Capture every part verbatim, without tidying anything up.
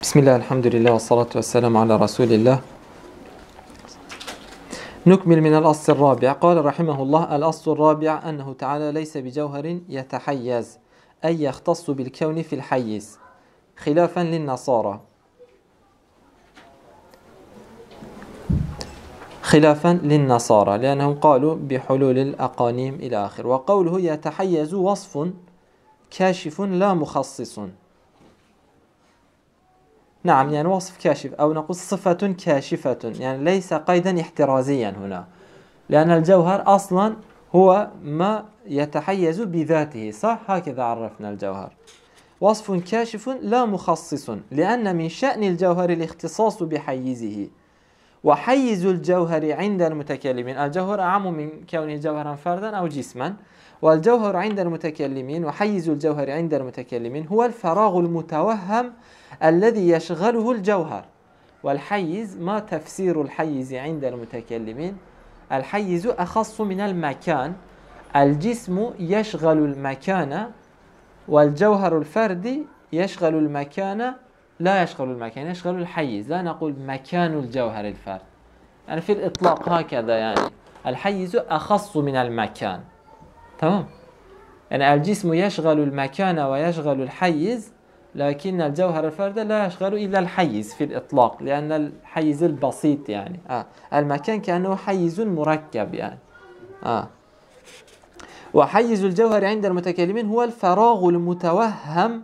بسم الله الحمد لله والصلاة والسلام على رسول الله. نكمل من الأصل الرابع. قال رحمه الله: الأصل الرابع أنه تعالى ليس بجوهر يتحيز، أي يختص بالكون في الحيز، خلافا للنصارى خلافا للنصارى لأنهم قالوا بحلول الأقانيم إلى آخر. وقوله يتحيز وصف كاشف لا مخصص. نعم، يعني وصف كاشف، أو نقول صفة كاشفة، يعني ليس قيدا احترازيا هنا، لأن الجوهر أصلا هو ما يتحيز بذاته، صح؟ هكذا عرفنا الجوهر. وصف كاشف لا مخصص، لأن من شأن الجوهر الاختصاص بحيزه. وحيز الجوهر عند المتكلمين، الجوهر أعم من كونه جوهرا فردا أو جسما، والجوهر عند المتكلمين وحيز الجوهر عند المتكلمين هو الفراغ المتوهم الذي يشغله الجوهر. والحيز، ما تفسير الحيز عند المتكلمين؟ الحيز أخص من المكان، الجسم يشغل المكان، والجوهر الفردي يشغل المكان، لا يشغل المكان، يشغل الحيز. لا نقول مكان الجوهر الفرد، يعني في الإطلاق هكذا، يعني الحيز أخص من المكان. تمام؟ يعني الجسم يشغل المكان ويشغل الحيز، لكن الجوهر الفرد لا يشغل إلا الحيز في الإطلاق، لأن الحيز البسيط يعني آه. المكان كأنه حيز مركب يعني آه. وحيز الجوهر عند المتكلمين هو الفراغ المتوهم،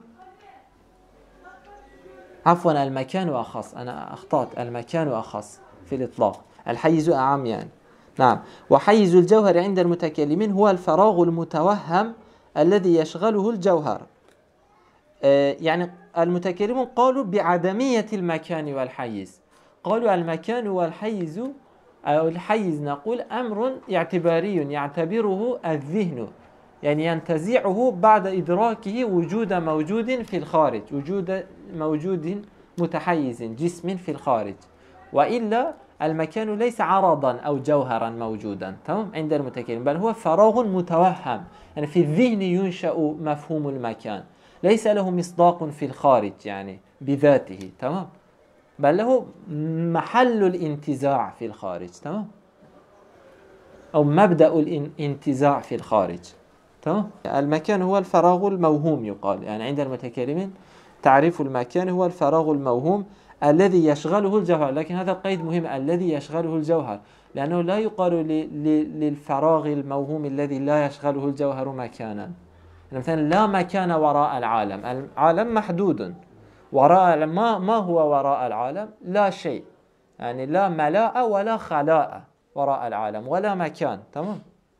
عفوا المكان أخص، أنا أخطأت، المكان أخص في الإطلاق، الحيز أعم يعني. نعم. وحيز الجوهر عند المتكلمين هو الفراغ المتوهم الذي يشغله الجوهر. آه يعني المتكلمون قالوا بعدمية المكان والحيز، قالوا المكان والحيز أو الحيز نقول أمر اعتباري يعتبره الذهن، يعني ينتزعه بعد إدراكه وجود موجود في الخارج، وجود موجود متحيز جسم في الخارج، وإلا المكان ليس عرضا أو جوهرا موجودا تمام عند المتكلم، بل هو فراغ متوهم، يعني في الذهن ينشأ مفهوم المكان، ليس له مصداق في الخارج يعني بذاته، تمام، بل له محل الانتزاع في الخارج، تمام، أو مبدأ الانتزاع في الخارج، تمام. المكان هو الفراغ الموهوم يقال، يعني عند المتكلمين تعريف المكان هو الفراغ الموهوم الذي يشغله الجوهر، لكن هذا القيد مهم، الذي يشغله الجوهر، لأنه لا يقال للفراغ الموهوم الذي لا يشغله الجوهر مكانا. يعني مثلا لا مكان وراء العالم، العالم محدود، وراء ما ما هو وراء العالم؟ لا شيء، يعني لا ملاء ولا خلاء وراء العالم ولا مكان، تمام.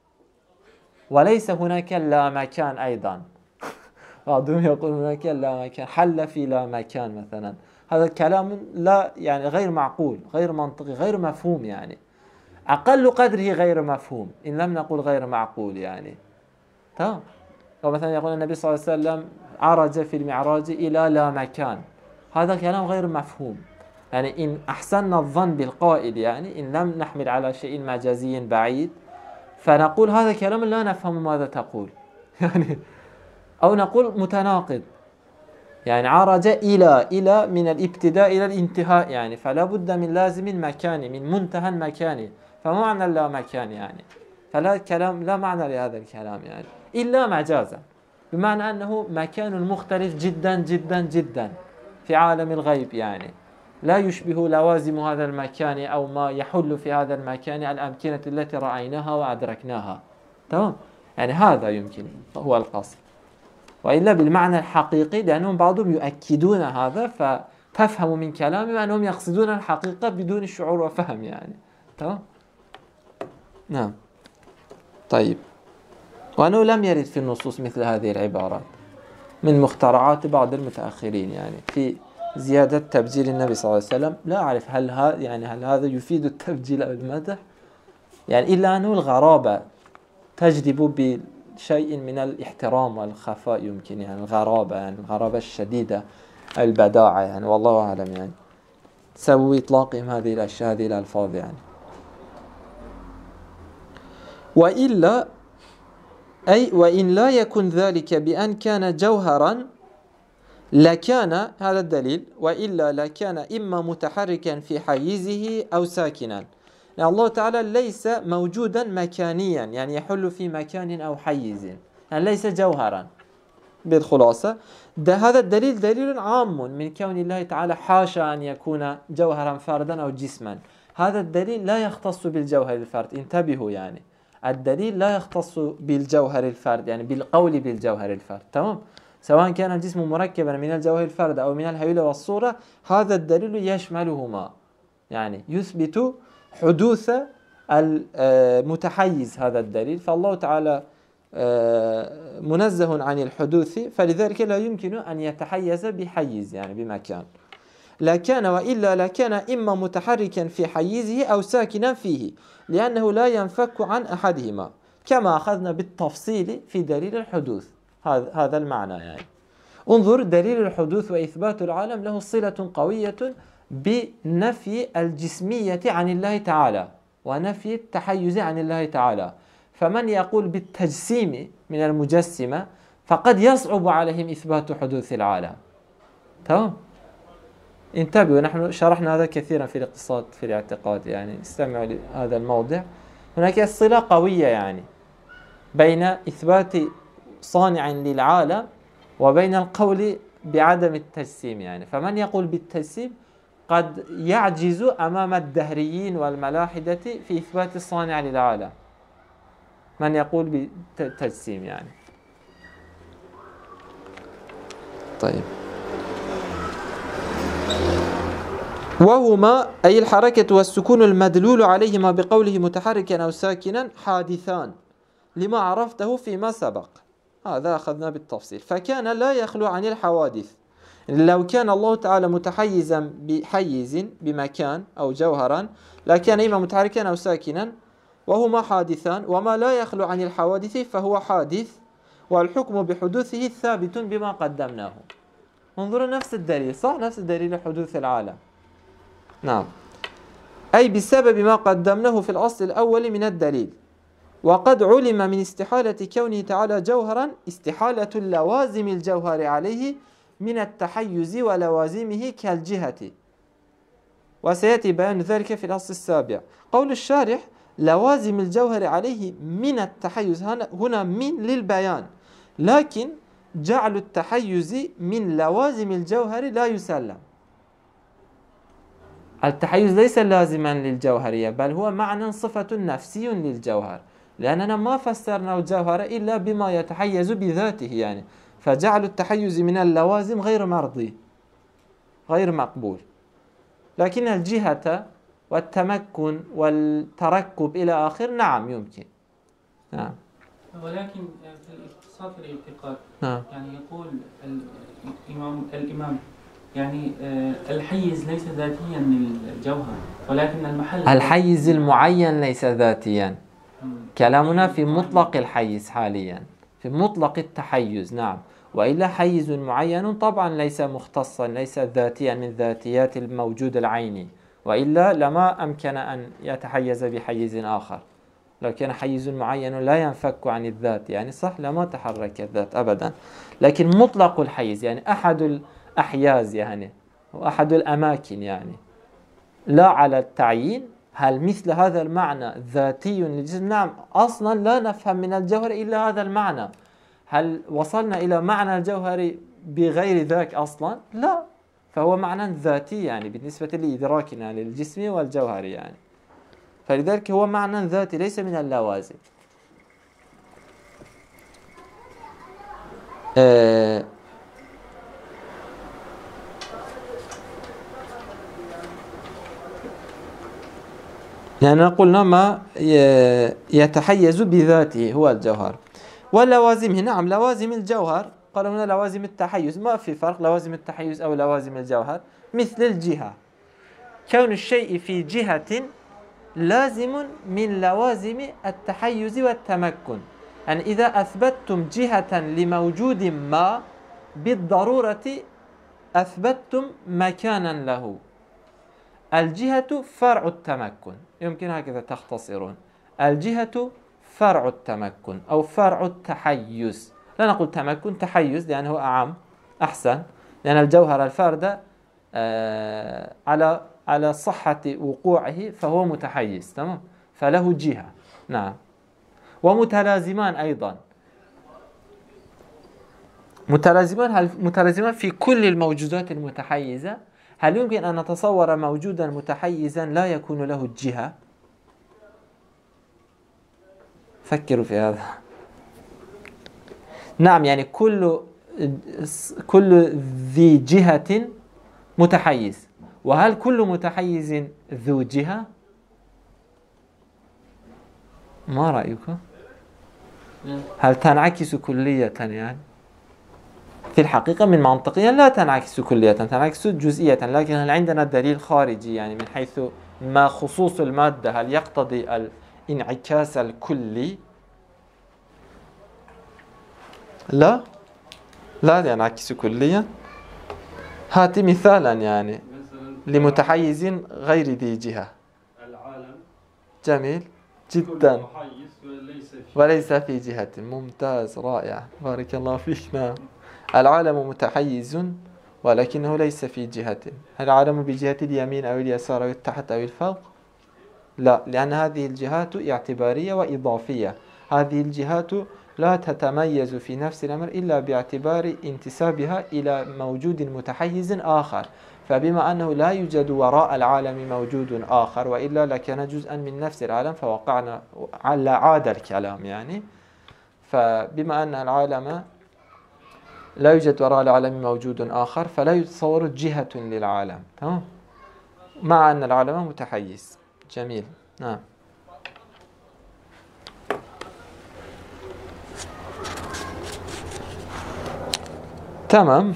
وليس هناك لا مكان أيضا بعضهم يقول هناك لا مكان، حل في لا مكان مثلا، هذا الكلام لا يعني غير معقول، غير منطقي، غير مفهوم، يعني أقل قدره غير مفهوم إن لم نقول غير معقول يعني، تمام. أو مثلا يقول النبي صلى الله عليه وسلم عرج في المعراج إلى لا مكان، هذا كلام غير مفهوم، يعني إن أحسننا الظن بالقائل، يعني إن لم نحمل على شيء مجازي بعيد، فنقول هذا كلام لا نفهم ماذا تقول يعني، أو نقول متناقض، يعني عرج إلى إلى من الابتداء إلى الانتهاء، يعني فلا بد من لازم مكاني، من منتهى مكاني، فما معنى لا مكان يعني؟ فلا كلام، لا معنى لهذا الكلام يعني إلا مجازا، بمعنى أنه مكان مختلف جدا جدا جدا في عالم الغيب، يعني لا يشبه لوازم هذا المكان أو ما يحل في هذا المكان الأمكنة التي رأيناها وأدركناها، تمام. يعني هذا يمكن هو القصد، وإلا بالمعنى الحقيقي، لأنهم بعضهم يؤكدون هذا، فتفهم من كلامهم أنهم يقصدون الحقيقة بدون الشعور وفهم، يعني تمام. نعم. طيب، وأنه لم يرد في النصوص مثل هذه العبارات، من مخترعات بعض المتأخرين، يعني في زيادة تبجيل النبي صلى الله عليه وسلم. لا أعرف هل هذا يعني هل هذا يفيد التبجيل أو المدح، يعني إلا أنه الغرابة تجذب بشيء من الاحترام والخفاء، يمكن يعني الغرابة، يعني الغرابة الشديدة، البداعة، يعني والله أعلم، يعني سبب إطلاقهم هذه الأشياء، هذه الألفاظ يعني. وإلا أي وإن لا يكن ذلك بأن كان جوهرا لكان هذا الدليل، وإلا لكان إما متحركا في حيزه أو ساكنا. يعني الله تعالى ليس موجودا مكانيا، يعني يحل في مكان أو حيز، يعني ليس جوهرا بالخلاصة. ده هذا الدليل دليل عام من كون الله تعالى حاشا أن يكون جوهرا فردا أو جسما. هذا الدليل لا يختص بالجوهر الفرد، انتبهوا، يعني الدليل لا يختص بالجوهر الفرد، يعني بالقول بالجوهر الفرد، تمام؟ سواء كان الجسم مركبا من الجوهر الفرد أو من الهيئة والصورة، هذا الدليل يشملهما، يعني يثبت حدوث المتحيز. هذا الدليل، فالله تعالى منزه عن الحدوث، فلذلك لا يمكن أن يتحيز بحيز، يعني بمكان. لكان وإلا لكان إما متحركا في حيزه أو ساكنا فيه، لأنه لا ينفك عن أحدهما، كما أخذنا بالتفصيل في دليل الحدوث. هذا هذا المعنى. يعني انظر، دليل الحدوث وإثبات العالم له صلة قوية بنفي الجسمية عن الله تعالى ونفي التحيز عن الله تعالى. فمن يقول بالتجسيم من المجسمة فقد يصعب عليهم إثبات حدوث العالم. تمام؟ انتبهوا، نحن شرحنا هذا كثيرا في الاقتصاد في الاعتقاد، يعني استمعوا لهذا الموضع. هناك صلة قوية يعني بين إثبات صانع للعالم وبين القول بعدم التجسيم. يعني فمن يقول بالتجسيم قد يعجز أمام الدهريين والملاحدة في إثبات الصانع للعالم، من يقول بالتجسيم يعني. طيب، وهما أي الحركة والسكون المدلول عليهما بقوله متحركا أو ساكنا حادثان لما عرفته فيما سبق. هذا أخذنا بالتفصيل. فكان لا يخلو عن الحوادث. لو كان الله تعالى متحيزا بحيز بمكان أو جوهرا لكان إما متحركا أو ساكنا، وهما حادثان، وما لا يخلو عن الحوادث فهو حادث، والحكم بحدوثه ثابت بما قدمناه. انظروا نفس الدليل، صح؟ نفس الدليل حدوث العالم. نعم، أي بسبب ما قدمناه في الأصل الأول من الدليل. وقد علم من استحالة كونه تعالى جوهرا استحالة اللوازم الجوهر عليه من التحيز ولوازمه كالجهة، وسيأتي بيان ذلك في الأصل السابع. قول الشارح لوازم الجوهر عليه من التحيز، هنا من للبيان، لكن جعل التحيز من لوازم الجوهر لا يسلم. التحيز ليس لازما للجوهرية، بل هو معنى صفة نفسي للجوهر، لأننا ما فسرنا الجوهر إلا بما يتحيز بذاته، يعني فجعل التحيز من اللوازم غير مرضي، غير مقبول. لكن الجهة والتمكن والتركب إلى آخر نعم يمكن. نعم. ولكن في الاقتصاد في الاعتقاد نعم. يعني يقول الإمام الإمام يعني الحيز ليس ذاتيا للجوهر، ولكن المحل الحيز المعين ليس ذاتيا. كلامنا في مطلق الحيز حاليا، في مطلق التحيز. نعم، وإلا حيز معين طبعا ليس مختصا، ليس ذاتيا من ذاتيات الموجود العيني، وإلا لما أمكن أن يتحيز بحيز آخر. لو كان حيز معين لا ينفك عن الذات، يعني صح، لما تحرك الذات أبدا. لكن مطلق الحيز يعني أحد الأحياز، يعني وأحد الأماكن، يعني لا على التعيين. هل مثل هذا المعنى ذاتي للجسم؟ نعم، أصلا لا نفهم من الجوهر إلا هذا المعنى. هل وصلنا إلى معنى الجوهر بغير ذاك أصلا؟ لا، فهو معنى ذاتي يعني بالنسبة لإدراكنا للجسم والجوهر، يعني فلذلك هو معنى ذاتي ليس من اللوازم. آه لأننا قلنا ما يتحيز بذاته هو الجوهر. واللوازمه، نعم، لوازم الجوهر قال هنا لوازم التحيز، ما في فرق لوازم التحيز أو لوازم الجوهر. مثل الجهة، كون الشيء في جهة لازم من لوازم التحيز والتمكن. يعني إذا أثبتتم جهة لموجود ما بالضرورة أثبتتم مكانا له. الجهة فرع التمكن، يمكن هكذا تختصرون. الجهة فرع التمكن أو فرع التحيز، لا نقول تمكن، تحيز لأنه أعم أحسن. لأن الجوهر الفارد على على صحة وقوعه فهو متحيز، تمام، فله جهة. نعم. ومتلازمان أيضا، متلازمان هل متلازمان في كل الموجودات المتحيزة؟ هل يمكن أن نتصور موجودا متحيزا لا يكون له الجهة؟ فكروا في هذا. نعم، يعني كل كل ذي جهة متحيز. وهل كل متحيز ذو جهة؟ ما رأيكم؟ هل تنعكس كلية؟ يعني في الحقيقة من منطقيا لا تنعكس كلية، تنعكس جزئية. لكن هل عندنا دليل خارجي يعني من حيث ما خصوص المادة هل يقتضي الانعكاس الكلي؟ لا، لا ينعكس كليا. هات مثالا يعني لمتحيز غير ذي جهة. العالم. جميل جدا. وليس في وليس في جهة. ممتاز، رائع، بارك الله فيك. نعم، العالم متحيز ولكنه ليس في جهة. هل العالم بجهة اليمين أو اليسار أو التحت أو الفوق؟ لا، لأن هذه الجهات اعتبارية وإضافية. هذه الجهات لا تتميز في نفس الأمر إلا باعتبار انتسابها إلى موجود متحيز آخر. فبما أنه لا يوجد وراء العالم موجود آخر وإلا لكان جزءا من نفس العالم فوقعنا على عاد الكلام يعني. فبما أن العالم لا يوجد وراء العالم موجود آخر فلا يتصور جهة للعالم، تمام، مع أن العالم متحيز. جميل. نعم. تمام.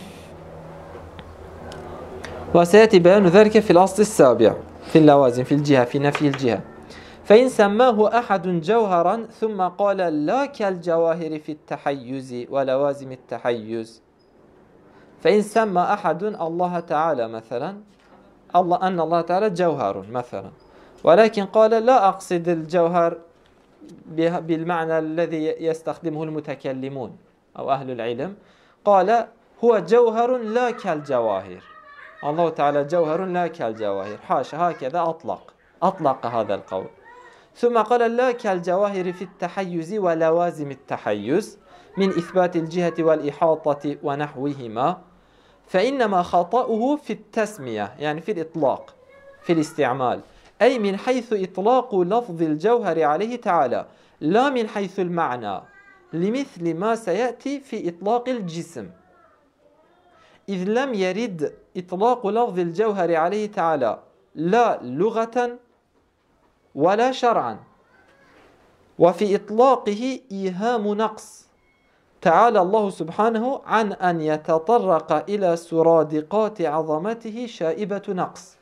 وسيأتي بيان ذلك في الأصل السابع في اللوازم في الجهة في نفي الجهة. فإن سماه أحد جوهرا ثم قال لا كالجواهر في التحيز ولوازم التحيز. فإن سمى أحد الله تعالى مثلا الله أن الله تعالى جوهر مثلا، ولكن قال لا أقصد الجوهر بالمعنى الذي يستخدمه المتكلمون أو أهل العلم، قال هو جوهر لا كالجواهر، الله تعالى جوهر لا كالجواهر، حاشا، هكذا أطلق أطلق هذا القول. ثم قال لا كالجواهر في التحيز ولوازم التحيز من إثبات الجهة والإحاطة ونحوهما، فإنما خطأه في التسمية يعني في الإطلاق في الاستعمال، أي من حيث إطلاق لفظ الجوهر عليه تعالى لا من حيث المعنى، لمثل ما سيأتي في إطلاق الجسم، إذ لم يرد إطلاق لفظ الجوهر عليه تعالى لا لغة ولا شرعا، وفي إطلاقه إيهام نقص، تعالى الله سبحانه عن أن يتطرق إلى سرادقات عظمته شائبة نقص.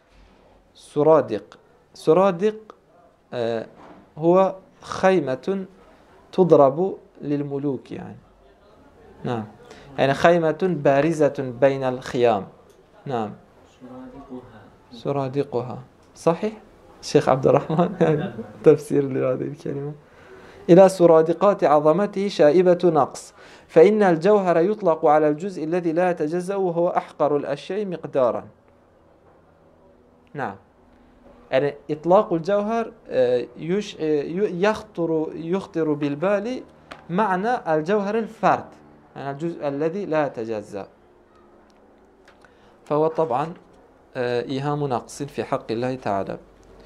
سرادق سرادق آه هو خيمة تضرب للملوك يعني. نعم، يعني خيمة بارزة بين الخيام. نعم، سرادقها صحيح الشيخ عبد الرحمن يعني تفسير لهذه الكلمة. إلى سرادقات عظمته شائبة نقص، فإن الجوهر يطلق على الجزء الذي لا يتجزأ وهو أحقر الأشياء مقدارا. نعم، يعني إطلاق الجوهر يخطر يخطر بالبال معنى الجوهر الفرد، يعني الجزء الذي لا يتجزأ، فهو طبعا إيهام نقص في حق الله تعالى.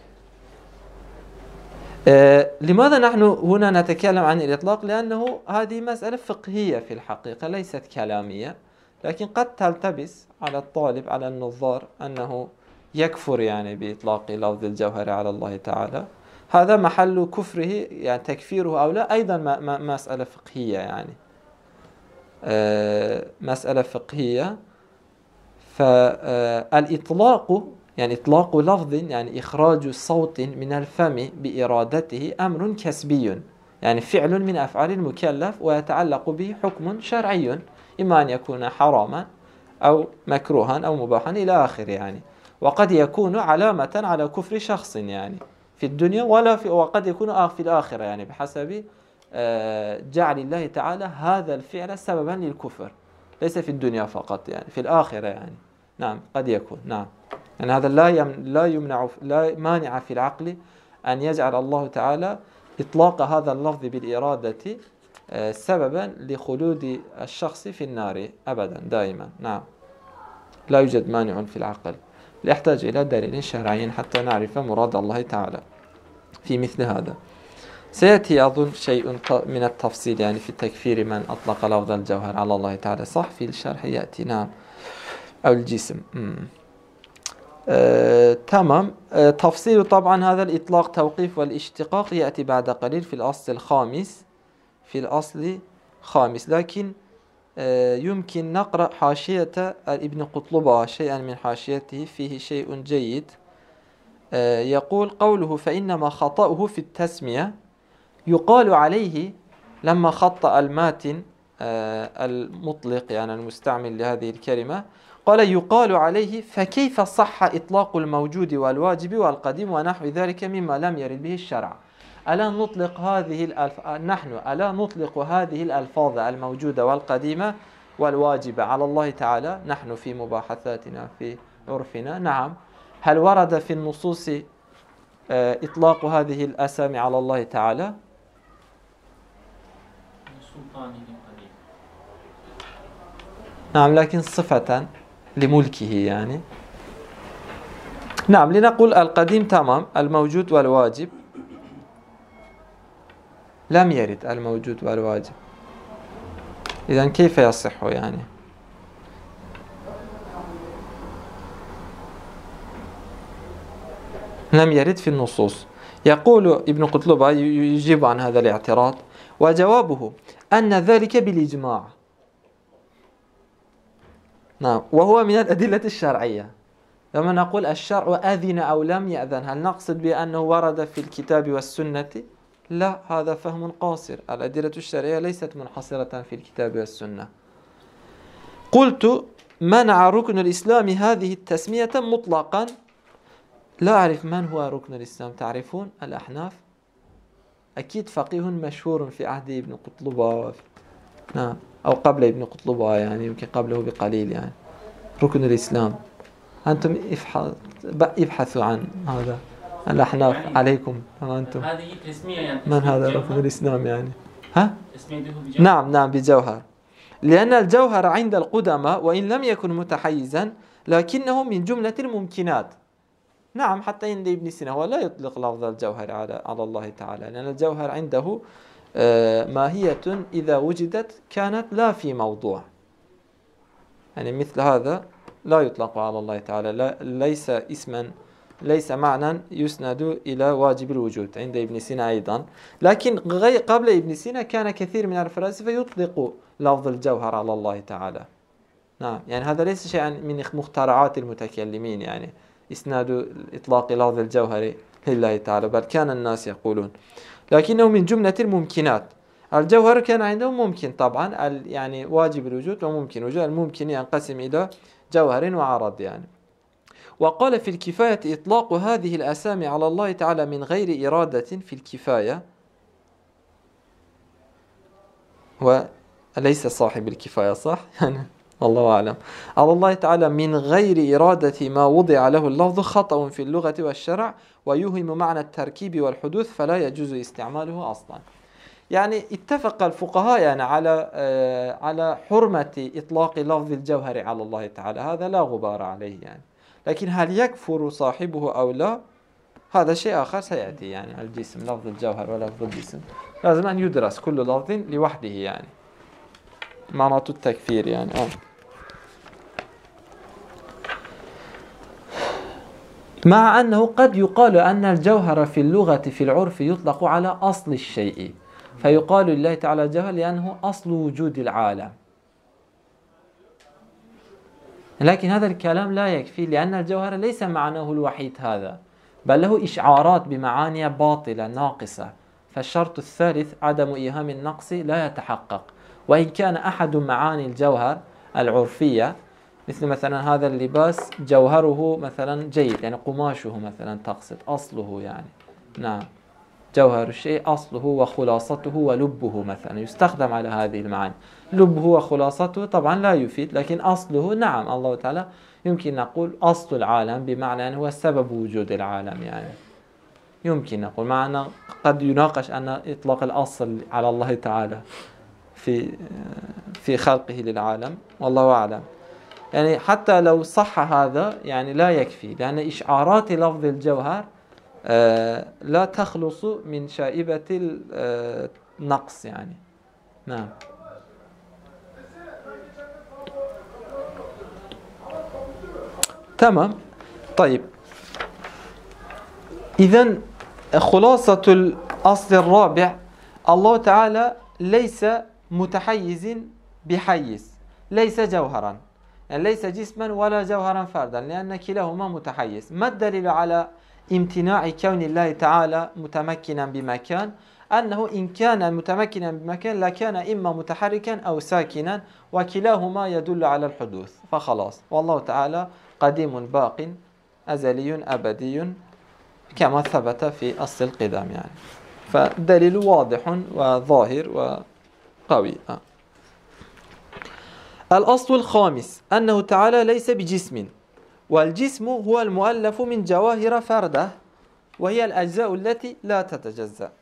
لماذا نحن هنا نتكلم عن الإطلاق؟ لأنه هذه مسألة فقهية في الحقيقة ليست كلامية، لكن قد تلتبس على الطالب على النظار أنه يكفر يعني بإطلاق لفظ الجوهر على الله تعالى. هذا محل كفره يعني تكفيره أو لا أيضا مسألة فقهية يعني مسألة فقهية. فالإطلاق يعني إطلاق لفظ يعني إخراج صوت من الفم بإرادته أمر كسبي، يعني فعل من أفعال المكلف ويتعلق به حكم شرعي، إما أن يكون حراما أو مكروها أو مباحا إلى آخر يعني. وقد يكون علامة على كفر شخص يعني في الدنيا ولا في وقد يكون في الآخرة يعني بحسب جعل الله تعالى هذا الفعل سببا للكفر. ليس في الدنيا فقط يعني في الآخرة يعني. نعم قد يكون. نعم يعني هذا لا يم لا يمنع لا مانع في العقل أن يجعل الله تعالى إطلاق هذا اللفظ بالإرادة سببا لخلود الشخص في النار أبدا دائما. نعم لا يوجد مانع في العقل، يحتاج إلى دليل شرعي حتى نعرف مراد الله تعالى في مثل هذا. سيأتي أظن شيء من التفصيل يعني في تكفير من أطلق لفظ الجوهر على الله تعالى، صح؟ في الشرح يأتي. نعم أو الجسم. آه، تمام. آه، تفصيل طبعا هذا الإطلاق توقيف والاشتقاق يأتي بعد قليل في الأصل الخامس في الأصل خامس. لكن آه، يمكن نقرأ حاشية ابن قطلبة، شيئا من حاشيته فيه شيء جيد. آه، يقول قوله فإنما خطأه في التسمية يقال عليه لما خطأ الماتن آه، المطلق يعني المستعمل لهذه الكلمة، قال يقال عليه فكيف صح إطلاق الموجود والواجب والقديم ونحو ذلك مما لم يرد به الشرع. ألا نطلق هذه الألف... نحن ألا نطلق هذه الألفاظ الموجودة والقديمة والواجبة على الله تعالى نحن في مباحثاتنا في عرفنا؟ نعم. هل ورد في النصوص إطلاق هذه الأسامي على الله تعالى؟ نعم لكن صفة لملكه يعني. نعم لنقول القديم تمام، الموجود والواجب لم يرد الموجود والواجب، إذن كيف يصح يعني؟ لم يرد في النصوص. يقول ابن قطلبة يجيب عن هذا الاعتراض وجوابه أن ذلك بالإجماع. نعم وهو من الأدلة الشرعية. لما نقول الشرع أذن أو لم يأذن هل نقصد بأنه ورد في الكتاب والسنة؟ لا، هذا فهم قاصر. الأدلة الشرعية ليست منحصرة في الكتاب والسنة. قلت منع ركن الإسلام هذه التسمية مطلقا. لا أعرف من هو ركن الإسلام، تعرفون؟ الأحناف أكيد فقيه مشهور في عهد ابن قطلبة. نعم أو قبل ابن قطلبة يعني يمكن قبله بقليل يعني. ركن الإسلام أنتم ابحثوا عن هذا الأحناف يعني عليكم أنتم. هذه تسمية يعني من هذا ركن الإسلام يعني؟ ها؟ تسميته بجوهر. نعم نعم بجوهر، لأن الجوهر عند القدماء وإن لم يكن متحيزا لكنه من جملة الممكنات. نعم حتى عند ابن سينا هو لا يطلق لفظ الجوهر على على الله تعالى، لأن الجوهر عنده ماهية إذا وجدت كانت لا في موضوع، يعني مثل هذا لا يطلق على الله تعالى، لا ليس اسما ليس معنى يسند إلى واجب الوجود عند ابن سينا أيضا. لكن قبل ابن سينا كان كثير من الفلاسفة يطلق لفظ الجوهر على الله تعالى. نعم يعني هذا ليس شيئا من مخترعات المتكلمين يعني إسناد إطلاق لفظ الجوهر لله تعالى، بل كان الناس يقولون، لكنه من جملة الممكنات. الجوهر كان عندهم ممكن طبعا يعني واجب الوجود وممكن وجود. الممكن ينقسم إلى جوهر وعرض يعني. وقال في الكفاية إطلاق هذه الأسامي على الله تعالى من غير إرادة في الكفاية، وليس صاحب الكفاية صح يعني والله أعلم، على الله تعالى من غير إرادة ما وضع له اللفظ خطأ في اللغة والشرع ويوهم معنى التركيب والحدوث فلا يجوز استعماله أصلا. يعني اتفق الفقهاء يعني على آه على حرمة إطلاق لفظ الجوهر على الله تعالى، هذا لا غبار عليه يعني. لكن هل يكفر صاحبه أو لا هذا شيء آخر سيأتي يعني. الجسم لفظ الجوهر ولفظ الجسم لازم أن يدرس كل لفظ لوحده يعني معنى التكفير يعني. آه. مع أنه قد يقال أن الجوهر في اللغة في العرف يطلق على أصل الشيء، فيقال لله تعالى جوهر لأنه أصل وجود العالم. لكن هذا الكلام لا يكفي، لأن الجوهر ليس معناه الوحيد هذا، بل له إشعارات بمعاني باطلة ناقصة، فالشرط الثالث عدم إيهام النقص لا يتحقق. وإن كان أحد معاني الجوهر العرفية مثل مثلا هذا اللباس جوهره مثلا جيد يعني قماشه مثلا تقصد أصله يعني. نعم جوهر الشيء أصله وخلاصته ولبه مثلا، يستخدم على هذه المعاني. لبه وخلاصته طبعا لا يفيد، لكن أصله نعم، الله تعالى يمكن نقول أصل العالم بمعنى أنه هو سبب وجود العالم يعني، يمكن نقول، مع أن قد يناقش أن إطلاق الأصل على الله تعالى في في خلقه للعالم، والله أعلم. يعني حتى لو صح هذا يعني لا يكفي، لأن إشعارات لفظ الجوهر لا تخلص من شائبة النقص يعني. نعم. تمام. طيب، إذن خلاصة الأصل الرابع، الله تعالى ليس متحيز بحيز، ليس جوهرا، يعني ليس جسما ولا جوهرا فردا، لأن كلاهما متحيز. ما الدليل على امتناع كون الله تعالى متمكنا بمكان؟ أنه إن كان متمكنا بمكان لكان إما متحركا أو ساكنا، وكلاهما يدل على الحدوث، فخلاص. والله تعالى قديم باق أزلي أبدي كما ثبت في أصل القدم يعني، فالدليل واضح وظاهر وقوي. الأصل الخامس أنه تعالى ليس بجسم، والجسم هو المؤلف من جواهر فردة، وهي الأجزاء التي لا تتجزأ.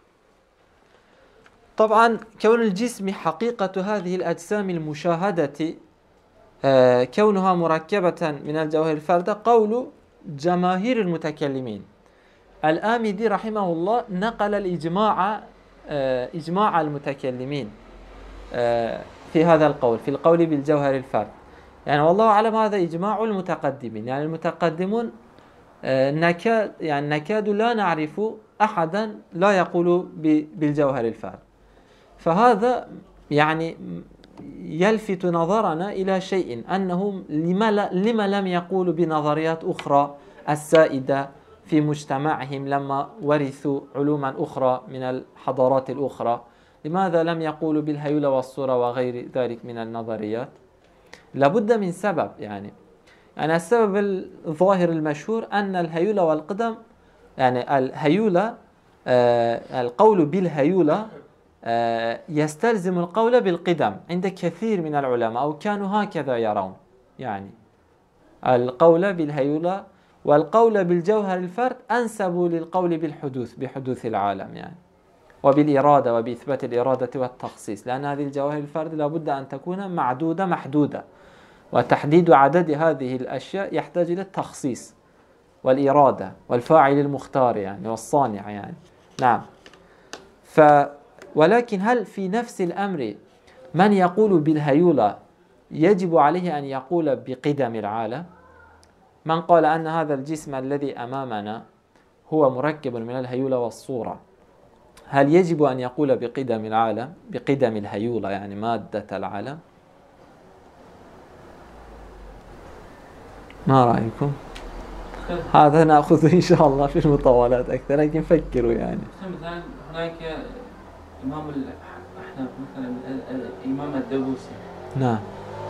طبعا كون الجسم حقيقة هذه الأجسام المشاهدة كونها مركبة من الجواهر الفردة قول جماهير المتكلمين. الآمدي رحمه الله نقل الإجماع إجماع المتكلمين في هذا القول، في القول بالجوهر الفرد يعني، والله أعلم هذا إجماع المتقدمين. يعني المتقدمون نكاد يعني نكاد لا نعرف أحدا لا يقول بالجوهر الفرد، فهذا يعني يلفت نظرنا إلى شيء، أنهم لما, لما لم يقولوا بنظريات أخرى السائدة في مجتمعهم لما ورثوا علوما أخرى من الحضارات الأخرى؟ لماذا لم يقولوا بالهيولة والصورة وغير ذلك من النظريات؟ لابد من سبب يعني. يعني السبب الظاهر المشهور أن الهيولة والقدم، يعني الهيولة آه القول بالهيولة آه يستلزم القول بالقدم عند كثير من العلماء، أو كانوا هكذا يرون يعني. القول بالهيولة والقول بالجوهر الفرد أنسب للقول بالحدوث، بحدوث العالم يعني، وبالإرادة وبإثبات الإرادة والتخصيص، لأن هذه الجواهر الفرد لابد أن تكون معدودة محدودة، وتحديد عدد هذه الأشياء يحتاج إلى التخصيص والإرادة والفاعل المختار يعني والصانع يعني. نعم. ف ولكن هل في نفس الأمر من يقول بالهيولة يجب عليه أن يقول بقدم العالم؟ من قال أن هذا الجسم الذي أمامنا هو مركب من الهيولة والصورة، هل يجب أن يقول بقدم العالم، بقدم الهيولة يعني مادة العالم؟ ما رأيكم؟ هذا نأخذه إن شاء الله في المطولات أكثر، لكن فكروا يعني. مثلا هناك إمام الأحناف مثلا الإمام الدبوسي، نعم،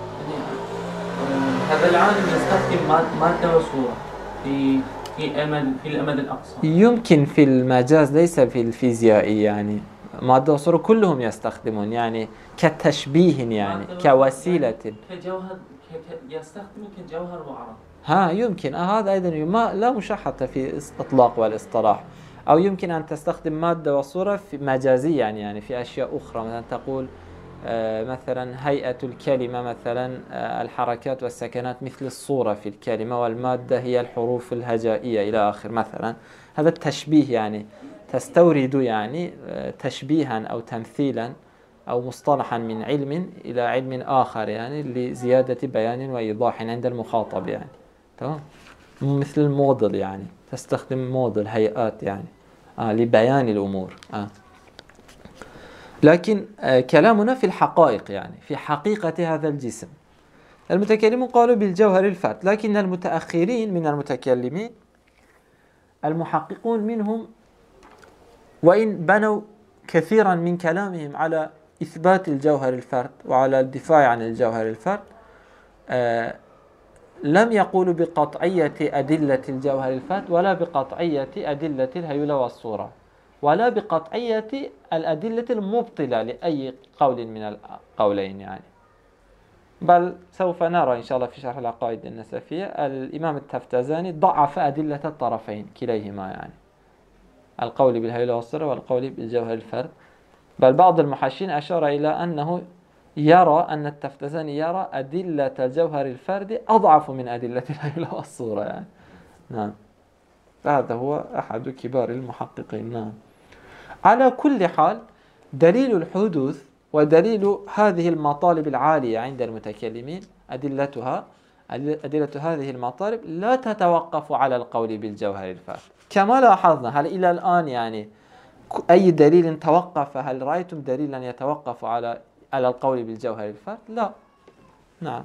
هذا العالم يستخدم مادة وصورة في في أمد في الأمد الأقصى. يمكن في المجاز ليس في الفيزياء يعني، مادة وصورة كلهم يستخدمون يعني كتشبيه يعني كوسيلة، كجوهر يستخدم كجوهر وعرض. ها يمكن هذا أيضا ما لا مشاحة في إطلاق والاصطلاح. أو يمكن أن تستخدم مادة وصورة في مجازيا يعني, يعني في أشياء أخرى، مثلا تقول آه مثلا هيئة الكلمة مثلا آه الحركات والسكنات مثل الصورة في الكلمة، والمادة هي الحروف الهجائية إلى آخر مثلا. هذا التشبيه يعني تستورد يعني آه تشبيها أو تمثيلا أو مصطلحا من علم إلى علم آخر يعني لزيادة بيان وإيضاح عند المخاطب يعني. تمام. مثل الموديل يعني، تستخدم موديل هيئات يعني آه لبيان الأمور آه. لكن آه كلامنا في الحقائق يعني في حقيقة هذا الجسم. المتكلمون قالوا بالجوهر الفرد، لكن المتأخرين من المتكلمين المحققون منهم وإن بنوا كثيرا من كلامهم على إثبات الجوهر الفرد وعلى الدفاع عن الجوهر الفرد، آه لم يقولوا بقطعية أدلة الجوهر الفرد ولا بقطعية أدلة الهيولة والصورة، ولا بقطعية الأدلة المبطلة لأي قول من القولين يعني. بل سوف نرى إن شاء الله في شرح العقائد النسفية الإمام التفتزاني ضعف أدلة الطرفين كليهما يعني، القول بالهيئة والصورة والقول بالجوهر الفرد. بل بعض المحشين أشار إلى أنه يرى أن التفتزاني يرى أدلة الجوهر الفرد أضعف من أدلة الهيئة والصورة يعني. نعم، هذا هو أحد كبار المحققين. نعم. على كل حال دليل الحدوث ودليل هذه المطالب العالية عند المتكلمين أدلتها أدلة هذه المطالب لا تتوقف على القول بالجوهر الفرد كما لاحظنا. هل إلى الآن يعني أي دليل توقف؟ هل رأيتم دليلا يتوقف على على القول بالجوهر الفرد؟ لا. نعم.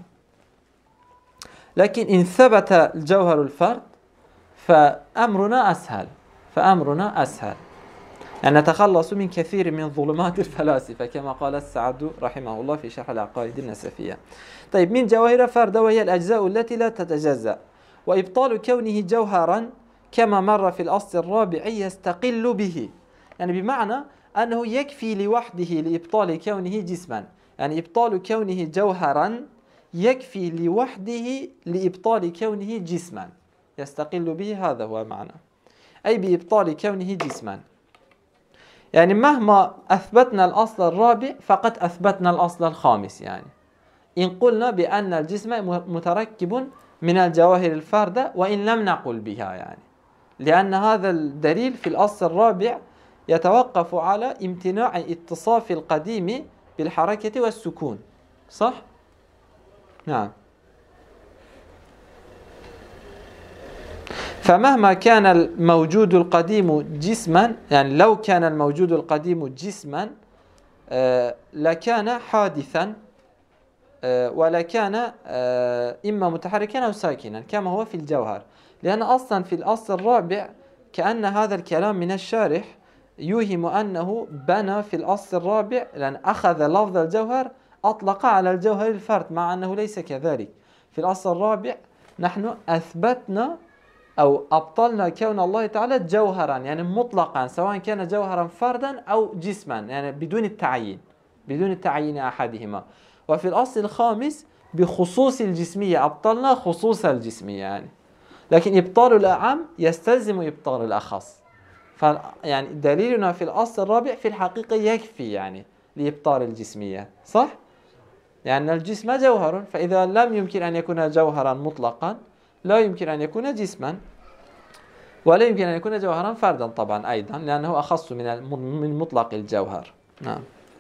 لكن إن ثبت الجوهر الفرد فأمرنا أسهل فأمرنا أسهل أن نتخلص من كثير من ظلمات الفلاسفة كما قال السعد رحمه الله في شرح العقائد النسفية. طيب، من جواهر فرد وهي الأجزاء التي لا تتجزأ، وإبطال كونه جوهرا كما مر في الأصل الرابع يستقل به، يعني بمعنى أنه يكفي لوحده لإبطال كونه جسما، يعني إبطال كونه جوهرا يكفي لوحده لإبطال كونه جسما، يستقل به، هذا هو معنى، أي بإبطال كونه جسما. يعني مهما أثبتنا الأصل الرابع فقد أثبتنا الأصل الخامس، يعني إن قلنا بأن الجسم متركب من الجواهر الفاردة وإن لم نقل بها، يعني لأن هذا الدليل في الأصل الرابع يتوقف على امتناع اتصاف القديم بالحركة والسكون، صح؟ نعم. فمهما كان الموجود القديم جسما، يعني لو كان الموجود القديم جسما آه لكان حادثا آه ولكان آه إما متحركا أو ساكنا كما هو في الجوهر، لأن أصلا في الأصل الرابع كأن هذا الكلام من الشارح يوهم أنه بنى في الأصل الرابع، لأن أخذ لفظ الجوهر أطلق على الجوهر الفرد، مع أنه ليس كذلك. في الأصل الرابع نحن أثبتنا أو أبطلنا كون الله تعالى جوهرا، يعني مطلقا، سواء كان جوهرا فردا أو جسما، يعني بدون التعيين بدون التعيين أحدهما. وفي الأصل الخامس بخصوص الجسمية أبطلنا خصوص الجسمية، يعني لكن إبطال الأعم يستلزم إبطال الأخص. يعني دليلنا في الأصل الرابع في الحقيقة يكفي يعني لإبطال الجسمية، صح؟ لأن يعني الجسم جوهر، فإذا لم يمكن أن يكون جوهرا مطلقا لا يمكن أن يكون جسما، ولا يمكن أن يكون جوهرا فردا طبعا أيضا، لأنه أخص من من مطلق الجوهر. نعم.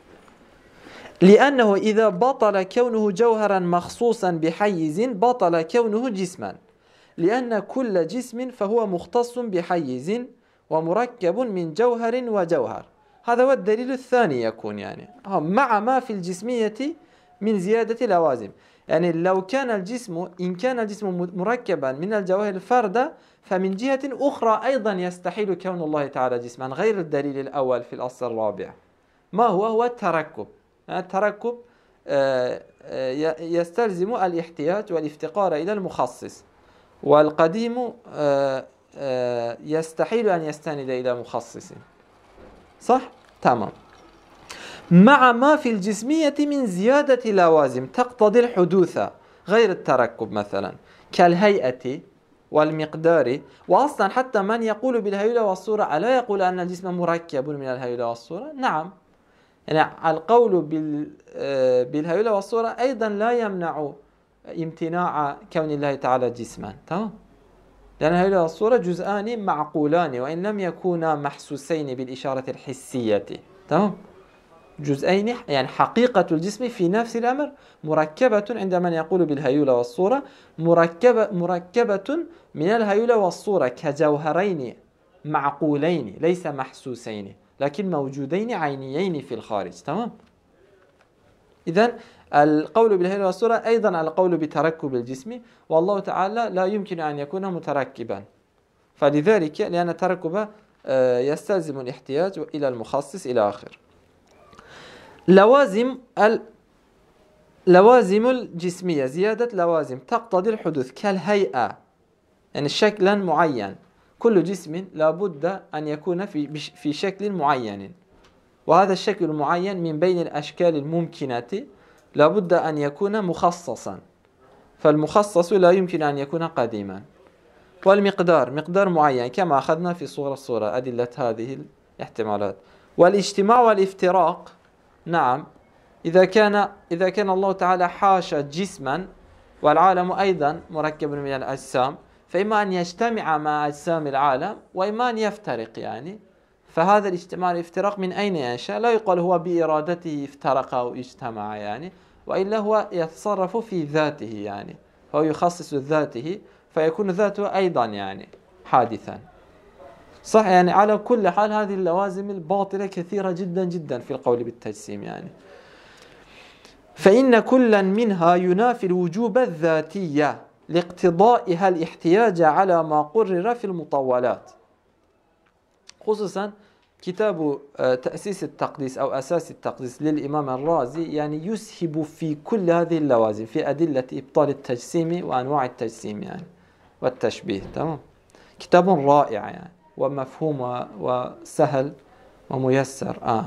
لأنه إذا بطل كونه جوهرا مخصوصا بحيز بطل كونه جسما، لأن كل جسم فهو مختص بحيز ومركب من جوهر وجوهر. هذا هو الدليل الثاني يكون يعني مع ما في الجسمية من زيادة لوازم. يعني لو كان الجسم إن كان الجسم مركبا من الجواهر الفاردة فمن جهة أخرى أيضا يستحيل كون الله تعالى جسما، غير الدليل الأول في الأصل الرابع. ما هو هو التركب. التركب يستلزم الاحتياج والافتقار إلى المخصص، والقديم يستحيل أن يستند إلى مخصص، صح؟ تمام. مع ما في الجسمية من زيادة لوازم تقتضي الحدوث غير التركب، مثلا كالهيئة والمقدار. وأصلا حتى من يقول بالهيئة والصورة ألا يقول أن الجسم مركب من الهيئة والصورة؟ نعم، يعني القول بالهيئة والصورة أيضا لا يمنع امتناع كون الله تعالى جسما، تمام؟ لأن الهيئة والصورة جزءان معقولان وإن لم يكونا محسوسين بالإشارة الحسية، تمام؟ جزئين، يعني حقيقة الجسم في نفس الأمر مركبة عند من يقول بالهيولة والصورة، مركبة مركبة من الهيولة والصورة كجوهرين معقولين ليس محسوسين لكن موجودين عينيين في الخارج، تمام؟ إذن القول بالهيولة والصورة أيضا القول بتركب الجسم، والله تعالى لا يمكن أن يكون متركبا، فلذلك لأن التركب يستلزم الاحتياج إلى المخصص إلى آخر. لوازم ال... لوازم الجسمية زيادة لوازم تقتضي الحدوث كالهيئة، يعني شكلا معين. كل جسم لابد أن يكون في في شكل معين، وهذا الشكل المعين من بين الأشكال الممكنة لابد أن يكون مخصصا، فالمخصص لا يمكن أن يكون قديما. والمقدار مقدار معين كما أخذنا في صورة الصورة أدلة هذه الاحتمالات. والاجتماع والافتراق، نعم، إذا كان إذا كان الله تعالى حاشا جسما والعالم أيضا مركب من الأجسام، فإما أن يجتمع مع أجسام العالم وإما أن يفترق يعني. فهذا الاجتماع والافتراق من أين ينشأ؟ لا يقال هو بإرادته افترق أو اجتمع يعني، وإلا هو يتصرف في ذاته يعني، هو يخصص ذاته فيكون ذاته أيضا يعني حادثا. صح يعني. على كل حال هذه اللوازم الباطلة كثيرة جدا جدا في القول بالتجسيم يعني. فإن كلا منها ينافي الوجوب الذاتية لاقتضائها الاحتياج على ما قرر في المطولات. خصوصا كتاب تأسيس التقديس أو أساس التقديس للإمام الرازي يعني يسهب في كل هذه اللوازم في أدلة إبطال التجسيم وأنواع التجسيم يعني والتشبيه. تمام. كتاب رائع يعني ومفهوم وسهل وميسر. آه.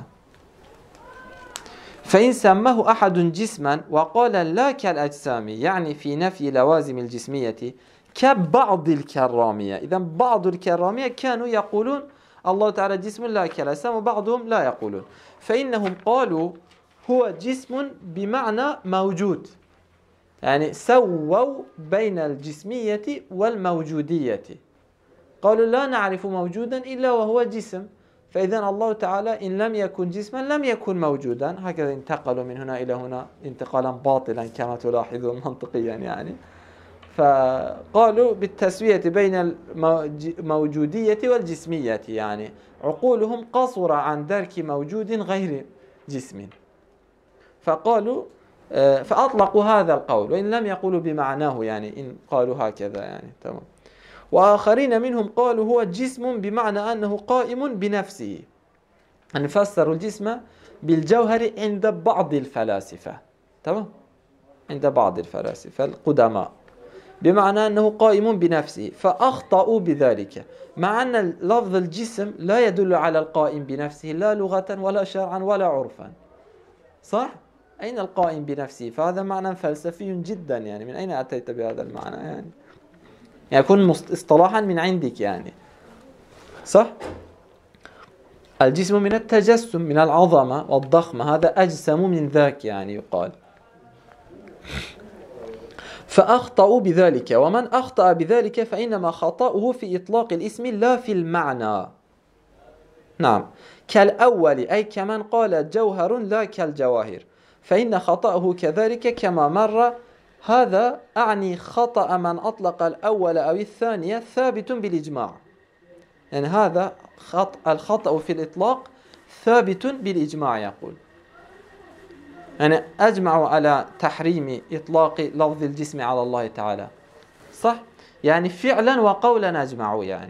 فإن سماه أحد جسما وقال لا كالأجسام، يعني في نفي لوازم الجسمية كبعض الكرامية. إذا بعض الكرامية كانوا يقولون الله تعالى جسم لا كالأجسام، وبعضهم لا يقولون، فإنهم قالوا هو جسم بمعنى موجود، يعني سووا بين الجسمية والموجودية. قالوا لا نعرف موجودا إلا وهو جسم، فإذا الله تعالى إن لم يكن جسما لم يكن موجودا. هكذا انتقلوا من هنا إلى هنا انتقالا باطلا كما تلاحظون منطقيا يعني. فقالوا بالتسوية بين الموجودية والجسمية، يعني عقولهم قصر عن درك موجود غير جسم، فقالوا فأطلقوا هذا القول وإن لم يقولوا بمعناه يعني، إن قالوا هكذا يعني. تمام. وآخرين منهم قالوا هو جسم بمعنى أنه قائم بنفسه، أن فسروا الجسم بالجوهر عند بعض الفلاسفة. تمام. عند بعض الفلاسفة القدماء بمعنى أنه قائم بنفسه، فأخطأوا بذلك، مع أن لفظ الجسم لا يدل على القائم بنفسه لا لغة ولا شرعا ولا عرفا. صح؟ أين القائم بنفسه؟ فهذا معنى فلسفي جدا يعني. من أين أتيت بهذا المعنى يعني؟ يكون اصطلاحا من عندك يعني. صح؟ الجسم من التجسم، من العظمة والضخمة، هذا أجسم من ذاك يعني يقال. فأخطأوا بذلك، ومن أخطأ بذلك فإنما خطأه في إطلاق الاسم لا في المعنى. نعم. كالأول أي كمن قال جوهر لا كالجواهر، فإن خطأه كذلك كما مر. هذا أعني خطأ من أطلق الأول أو الثانية ثابت بالإجماع، يعني هذا خطأ الخطأ في الإطلاق ثابت بالإجماع. يقول يعني أجمعوا على تحريم إطلاق لفظ الجسم على الله تعالى. صح؟ يعني فعلا وقولا أجمعوا يعني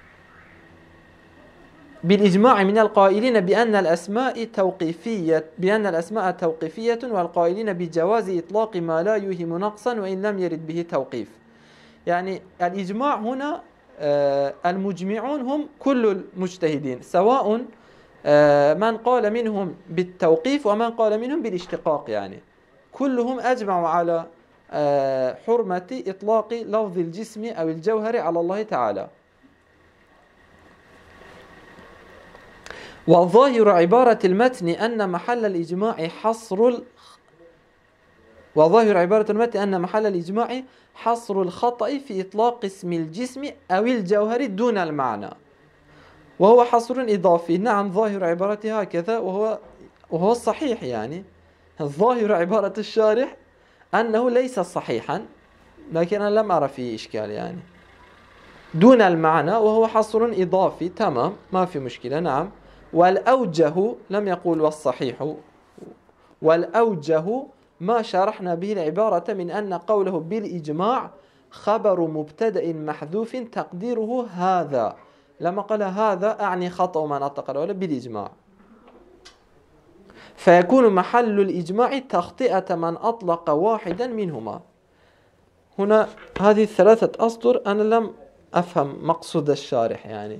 بالإجماع من القائلين بأن الأسماء توقيفية بأن الأسماء توقيفية والقائلين بجواز إطلاق ما لا يوهم نقصا وإن لم يرد به توقيف. يعني الإجماع هنا المجمعون هم كل المجتهدين، سواء من قال منهم بالتوقيف ومن قال منهم بالاشتقاق، يعني كلهم أجمعوا على حرمة إطلاق لفظ الجسم أو الجوهر على الله تعالى. وظاهر عبارة المتن أن محل الإجماع حصر ال... وظاهر عبارة المتن أن محل الإجماع حصر الخطأ في إطلاق اسم الجسم أو الجوهر دون المعنى، وهو حصر إضافي. نعم، ظاهر عبارته هكذا، وهو وهو الصحيح يعني. ظاهر عبارة الشارح أنه ليس صحيحا، لكن أنا لم أرى فيه إشكال يعني. دون المعنى وهو حصر إضافي، تمام، ما في مشكلة. نعم. والأوجه لم يقول والصحيح، والأوجه ما شرحنا به العبارة من أن قوله بالإجماع خبر مبتدأ محذوف تقديره هذا. لما قال هذا أعني خطأ من أطلق الأول بالإجماع، فيكون محل الإجماع تخطئة من أطلق واحدا منهما. هنا هذه الثلاثة أسطر أنا لم أفهم مقصود الشارح يعني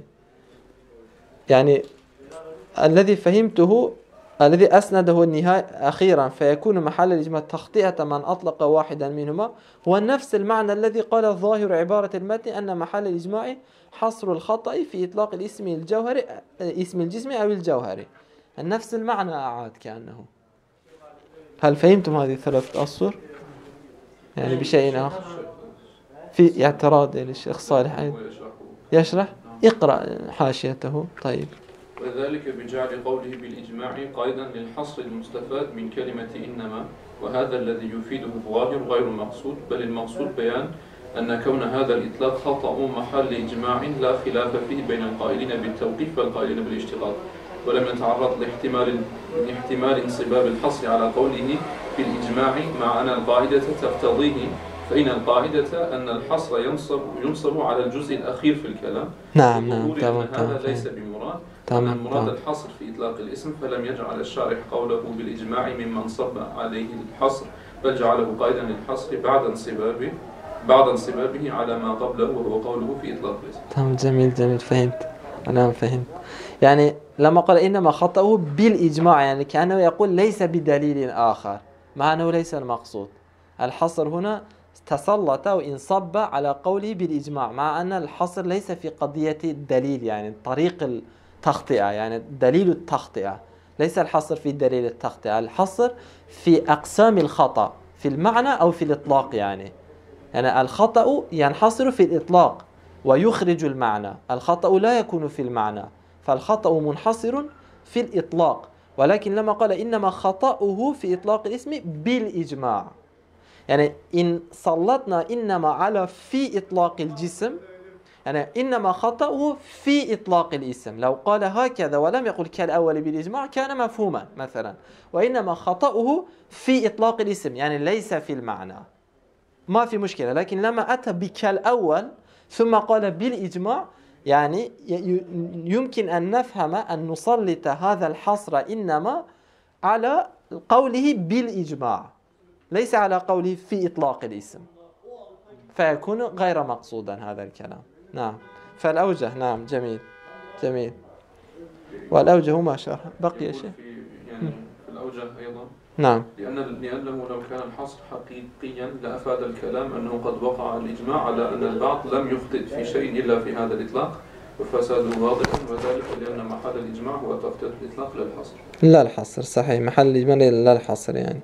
يعني الذي فهمته الذي أسنده النهاية أخيرا فيكون محل الإجماع تخطئة من أطلق واحدا منهما هو نفس المعنى الذي قال الظاهر عبارة المتن أن محل الإجماع حصر الخطأ في إطلاق الاسم الجوهري اسم الجسم أو الجوهري. نفس المعنى أعاد كأنه. هل فهمتم هذه الثلاثة أسطر؟ يعني بشيء آخر في اعتراض للشيخ صالح أيضا يشرح اقرأ حاشيته. طيب وذلك بجعل قوله بالإجماع قائدا للحصر المستفاد من كلمة إنما، وهذا الذي يفيده الظاهر غير المقصود، بل المقصود بيان أن كون هذا الإطلاق خطأ محل إجماع لا خلاف فيه بين القائلين بالتوقيف والقائلين بالاشتغال، ولم يتعرض لاحتمال لاحتمال انصباب الحصر على قوله بالإجماع مع أن القاعدة تقتضيه، فإن القاعدة أن الحصر ينصب ينصب على الجزء الأخير في الكلام. نعم نعم تمام تمام. هذا ليس بمراد. أن المراد الحصر في إطلاق الاسم، فلم يجعل الشارح قوله بالإجماع مما انصب عليه الحصر، بل جعله قائدا للحصر بعد انصبابه بعد انصبابه على ما قبله وهو قوله في إطلاق الاسم. تمام جميل جميل فهمت. أنا فهمت. يعني لما قال إنما خطأه بالإجماع يعني كأنه يقول ليس بدليل آخر، مع أنه ليس المقصود. الحصر هنا تسلط أو انصب على قوله بالإجماع، مع أن الحصر ليس في قضية الدليل يعني طريق التخطئة، يعني دليل التخطئة ليس الحصر في دليل التخطئة، الحصر في أقسام الخطأ في المعنى أو في الإطلاق. يعني يعني الخطأ ينحصر في الإطلاق ويخرج المعنى، الخطأ لا يكون في المعنى، فالخطأ منحصر في الإطلاق. ولكن لما قال إنما خطأه في إطلاق الاسم بالإجماع، يعني إن سلطنا إنما على في إطلاق الجسم، يعني إنما خطأه في إطلاق الاسم. لو قال هكذا ولم يقل كالأول بالإجماع كان مفهوما مثلا، وإنما خطأه في إطلاق الاسم يعني ليس في المعنى، ما في مشكلة. لكن لما أتى بكالأول ثم قال بالإجماع، يعني يمكن أن نفهم أن نسلط هذا الحصر إنما على قوله بالإجماع ليس على قوله في إطلاق الاسم، فيكون غير مقصودا هذا الكلام. نعم فالأوجه نعم جميل جميل. والأوجه ما شرح بقي شيء يعني في الأوجه أيضا نعم لأن لأنه لو كان الحصر حقيقيا لأفاد الكلام أنه قد وقع الإجماع على أن البعض لم يخطئ في شيء إلا في هذا الإطلاق وفساده واضح، وذلك لأن محل الإجماع هو تخطيط الإطلاق لا الحصر. لا الحصر صحيح، محل الإجماع لا الحصر. يعني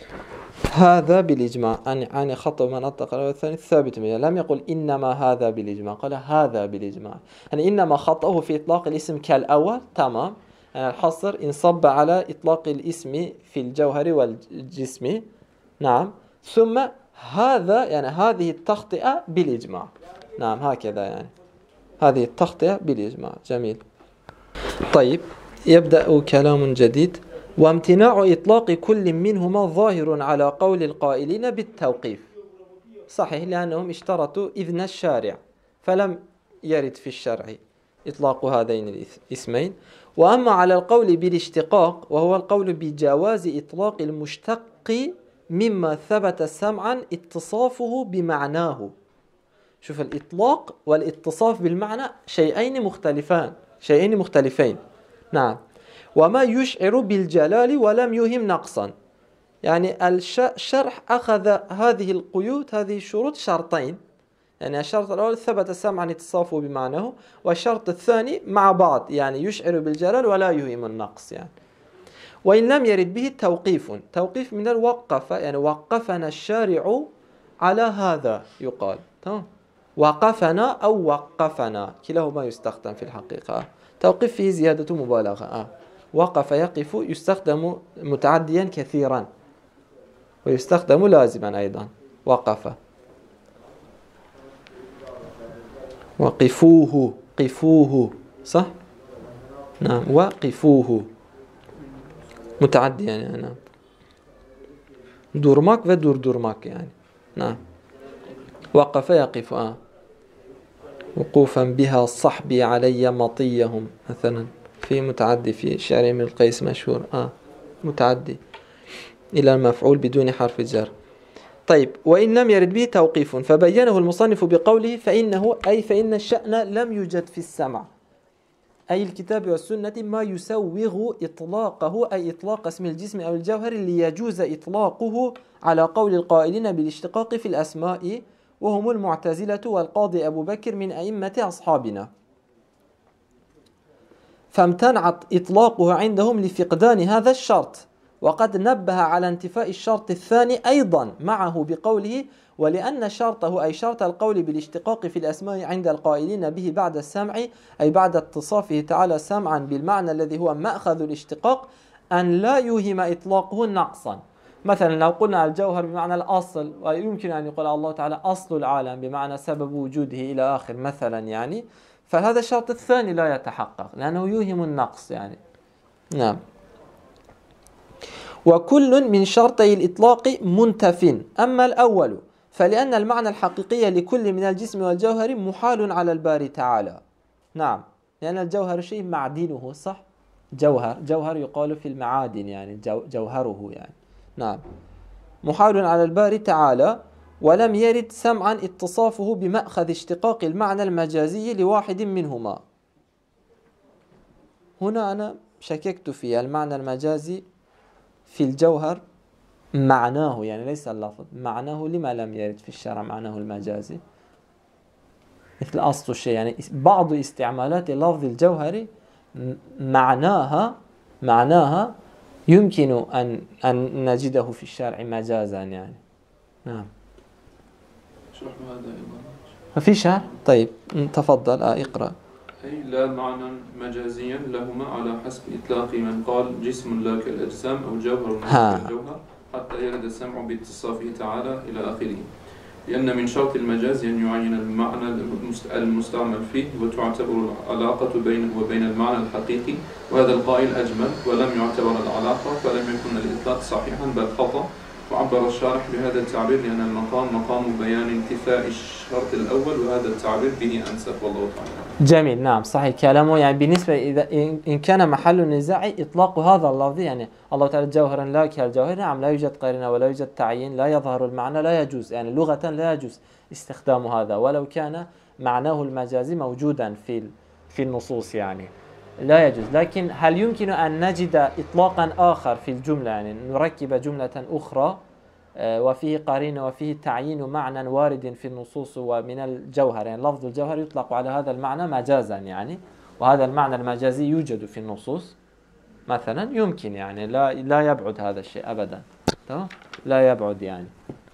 هذا بالإجماع عن خطأ من أطلق الأول والثاني ثابت منه، لم يقل إنما هذا بالإجماع، قال هذا بالإجماع. يعني إنما خطأه في إطلاق الاسم كالأول تمام، يعني الحصر انصب على إطلاق الاسم في الجوهر والجسم نعم، ثم هذا يعني هذه التخطئة بالإجماع. نعم هكذا يعني هذه التخطئة بالإجماع. جميل. طيب يبدأ كلام جديد. وامتناع إطلاق كل منهما ظاهر على قول القائلين بالتوقيف. صحيح لأنهم اشترطوا إذن الشارع، فلم يرد في الشرع إطلاق هذين الاسمين. وأما على القول بالاشتقاق وهو القول بجواز إطلاق المشتق مما ثبت سمعا اتصافه بمعناه. شوف الإطلاق والاتصاف بالمعنى شيئين مختلفان شيئين مختلفين نعم. وما يشعر بالجلال ولم يهم نقصا، يعني الشرح أخذ هذه القيود هذه الشروط شرطين، يعني الشرط الأول ثبت سمعا اتصافه بمعناه، والشرط الثاني مع بعض يعني يشعر بالجلال ولا يهم النقص. يعني وإن لم يرد به توقيف توقيف من الوقف، يعني وقفنا الشارع على هذا يقال تمام، وقفنا أو وقفنا كلاهما يستخدم في الحقيقة. توقيف فيه زيادة مبالغة آه. وقف يقف يستخدم متعديا كثيرا ويستخدم لازما أيضا. وقف وقفوه قفوه صح نعم، وقفوه متعديا يعني نعم. دورماك ودور دورماك يعني نعم. وقف يقف آه. وقوفا بها صحبي علي مطيهم مثلا، في متعدي في شعر من القيس مشهور آه متعدي إلى المفعول بدون حرف جر. طيب وإن لم يرد به توقيف فبينه المصنف بقوله فإنه أي فإن الشأن لم يوجد في السمع أي الكتاب والسنة ما يسوغ إطلاقه أي إطلاق اسم الجسم أو الجوهر ليجوز إطلاقه على قول القائلين بالاشتقاق في الأسماء وهم المعتزلة والقاضي أبو بكر من أئمة أصحابنا، فامتنعت إطلاقه عندهم لفقدان هذا الشرط، وقد نبه على انتفاء الشرط الثاني أيضا معه بقوله ولأن شرطه أي شرط القول بالاشتقاق في الأسماء عند القائلين به بعد السمع أي بعد اتصافه تعالى سمعا بالمعنى الذي هو مأخذ الاشتقاق أن لا يوهم إطلاقه نقصا. مثلا لو قلنا الجوهر بمعنى الأصل، ويمكن أن يقول الله تعالى أصل العالم بمعنى سبب وجوده إلى آخر مثلا، يعني فهذا الشرط الثاني لا يتحقق لأنه يوهم النقص يعني. نعم. وكل من شرطي الإطلاق منتف، أما الأول فلأن المعنى الحقيقي لكل من الجسم والجوهر محال على الباري تعالى. نعم، لأن الجوهر شيء معدنه، صح؟ جوهر جوهر يقال في المعادن يعني جو جوهره يعني. نعم، محال على الباري تعالى، ولم يرد سمعا اتصافه بمأخذ اشتقاق المعنى المجازي لواحد منهما. هنا أنا شككت في المعنى المجازي في الجوهر معناه، يعني ليس اللفظ معناه، لما لم يرد في الشرع معناه المجازي مثل أصل الشيء، يعني بعض استعمالات لفظ الجوهر معناها معناها يمكن أن أن نجده في الشرع مجازا يعني. نعم. شرح هذا أيضا. ما في شرح؟ طيب تفضل آه اقرأ. أي لا معنى مجازيا لهما على حسب إطلاق من قال جسم لا كالأجسام أو جوهر لا كالجوهر حتى يرد السمع باتصافه تعالى إلى آخره، لأن من شرط المجاز أن يعين المعنى المستعمل فيه وتعتبر العلاقة بينه وبين المعنى الحقيقي، وهذا القائل أجمل ولم يعتبر العلاقة فلم يكن الإطلاق صحيحا بل خطأ. وعبر الشارح بهذا التعبير لأن المقام مقام بيان انتفاء الشرط الأول، وهذا التعبير به أنسب والله تعالى. جميل. نعم صحيح كلامه. يعني بالنسبة إذا إن كان محل النزاع إطلاق هذا اللفظ، يعني الله تعالى جوهرا لا كالجوهر، نعم لا يوجد قرينة ولا يوجد تعيين، لا يظهر المعنى، لا يجوز يعني لغة لا يجوز استخدام هذا ولو كان معناه المجازي موجودا في في النصوص يعني لا يجوز. لكن هل يمكن أن نجد إطلاقا آخر في الجملة، يعني نركب جملة أخرى وفيه قرينة وفيه تعيين معنى وارد في النصوص ومن الجوهر، يعني لفظ الجوهر يطلق على هذا المعنى مجازا يعني، وهذا المعنى المجازي يوجد في النصوص مثلا، يمكن يعني لا لا يبعد هذا الشيء أبدا، تمام؟ لا يبعد يعني.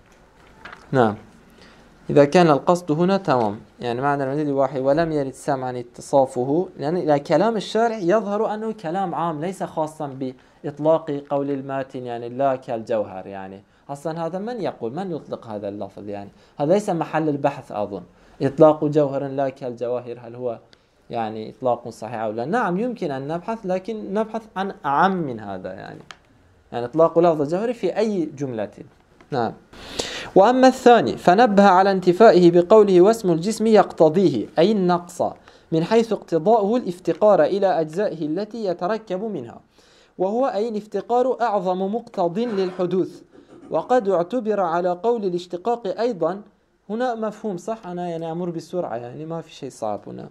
نعم، إذا كان القصد هنا تمام، يعني معنى المجاز واحد ولم يرد سمعا اتصافه، لأن يعني كلام الشارع يظهر أنه كلام عام ليس خاصا بإطلاق قول الماتن يعني لا كالجوهر يعني. أصلا هذا من يقول من يطلق هذا اللفظ يعني، هذا ليس محل البحث أظن. إطلاق جوهر لا كالجواهر هل هو يعني إطلاق صحيح أو لا؟ نعم يمكن أن نبحث، لكن نبحث عن أعم من هذا يعني، يعني إطلاق لفظ الجوهر في أي جملة. نعم. وأما الثاني فنبه على انتفائه بقوله واسم الجسم يقتضيه أي النقص من حيث اقتضاؤه الافتقار إلى أجزائه التي يتركب منها، وهو أي الافتقار أعظم مقتض للحدوث. وقد اعتبر على قول الاشتقاق أيضا، هنا مفهوم صح؟ أنا يعني أمر بسرعة يعني ما في شيء صعب هنا.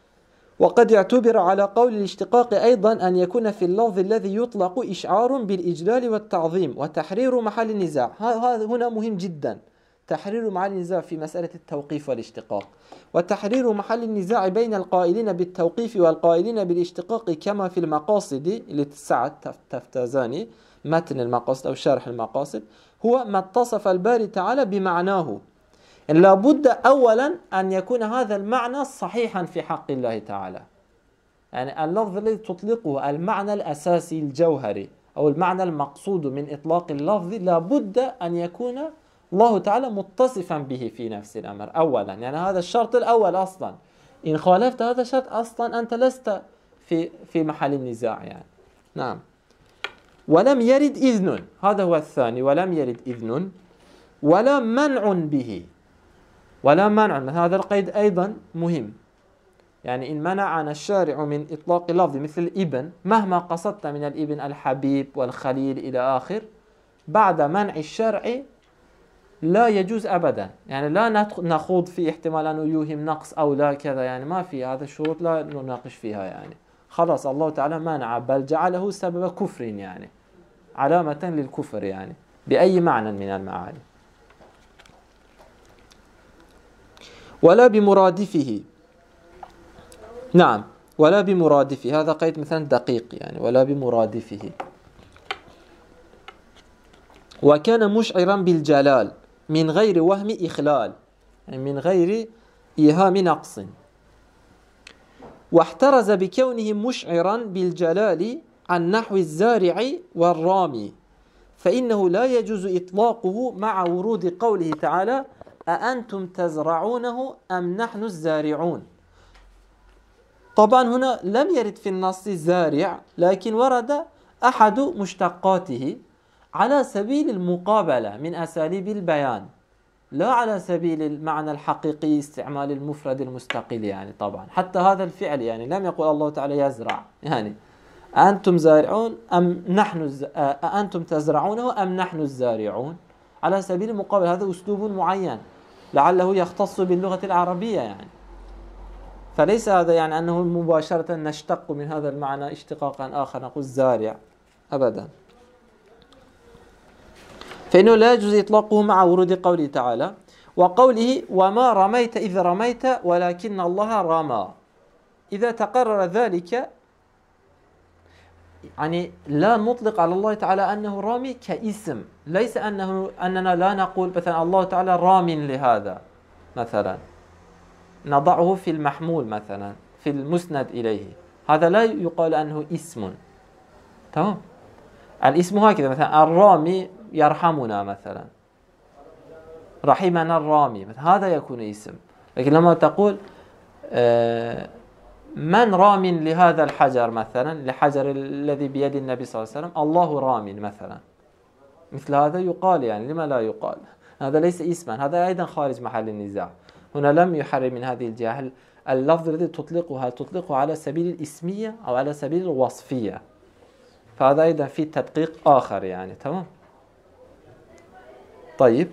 وقد اعتبر على قول الاشتقاق أيضا أن يكون في اللفظ الذي يطلق إشعار بالإجلال والتعظيم وتحرير محل النزاع. هذا هنا مهم جدا، تحرير محل النزاع في مسألة التوقيف والاشتقاق، وتحرير محل النزاع بين القائلين بالتوقيف والقائلين بالاشتقاق كما في المقاصد لسعد تفتازاني متن المقاصد أو شرح المقاصد، هو ما اتصف الباري تعالى بمعناه. لا بد أولا أن يكون هذا المعنى صحيحا في حق الله تعالى، يعني اللفظ الذي تطلقه المعنى الأساسي الجوهري أو المعنى المقصود من إطلاق اللفظ لا بد أن يكون الله تعالى متصفا به في نفس الأمر أولا، يعني هذا الشرط الأول أصلا. إن خالفت هذا الشرط أصلا أنت لست في في محل النزاع يعني. نعم. ولم يرد إذن، هذا هو الثاني، ولم يرد إذن ولا منع به، ولا منع، هذا القيد أيضا مهم. يعني إن منعنا الشارع من إطلاق اللفظ مثل الابن، مهما قصدت من الابن الحبيب والخليل إلى آخر، بعد منع الشرع لا يجوز أبدا، يعني لا نخوض في احتمال أنه يوهم نقص أو لا كذا، يعني ما في هذا الشروط لا نناقش فيها يعني. خلاص الله تعالى مانع، بل جعله سبب كفر، يعني علامة للكفر يعني بأي معنى من المعاني. ولا بمرادفه، نعم ولا بمرادفه، هذا قيد مثلا دقيق يعني، ولا بمرادفه. وكان مشعرا بالجلال من غير وهم إخلال، يعني من غير إيهام نقص. واحترز بكونه مشعرا بالجلال عن نحو الزارع والرامي، فإنه لا يجوز إطلاقه مع ورود قوله تعالى أأنتم تزرعونه أم نحن الزارعون. طبعا هنا لم يرد في النص الزارع، لكن ورد أحد مشتقاته على سبيل المقابلة من أساليب البيان، لا على سبيل المعنى الحقيقي استعمال المفرد المستقل يعني. طبعا حتى هذا الفعل يعني لم يقول الله تعالى يزرع، يعني أنتم زارعون أم نحن الز... أنتم تزرعونه أم نحن الزارعون، على سبيل المقابلة. هذا أسلوب معين لعله يختص باللغة العربية يعني، فليس هذا يعني أنه مباشرة نشتق من هذا المعنى اشتقاقا آخر نقول زارع أبدا. فإنه لا يجوز إطلاقه مع ورود قوله تعالى وقوله وما رميت إذ رميت ولكن الله رمى. إذا تقرر ذلك يعني لا نطلق على الله تعالى أنه رامي كاسم، ليس أنه أننا لا نقول مثلا الله تعالى رام لهذا مثلا، نضعه في المحمول مثلا في المسند إليه، هذا لا يقال أنه اسم. تمام، الاسم هكذا مثلا الرامي يرحمنا مثلا، رحمنا الرامي، هذا يكون اسم. لكن لما تقول آه من رام لهذا الحجر مثلا، لحجر الذي بيد النبي صلى الله عليه وسلم، الله رام مثلا، مثل هذا يقال يعني، لما لا يقال؟ هذا ليس اسما، هذا أيضا خارج محل النزاع. هنا لم يحرم من هذه الجهة. اللفظ الذي تطلقه هل تطلقه على سبيل الاسمية أو على سبيل الوصفية، فهذا أيضا في تدقيق آخر يعني. تمام. طيب،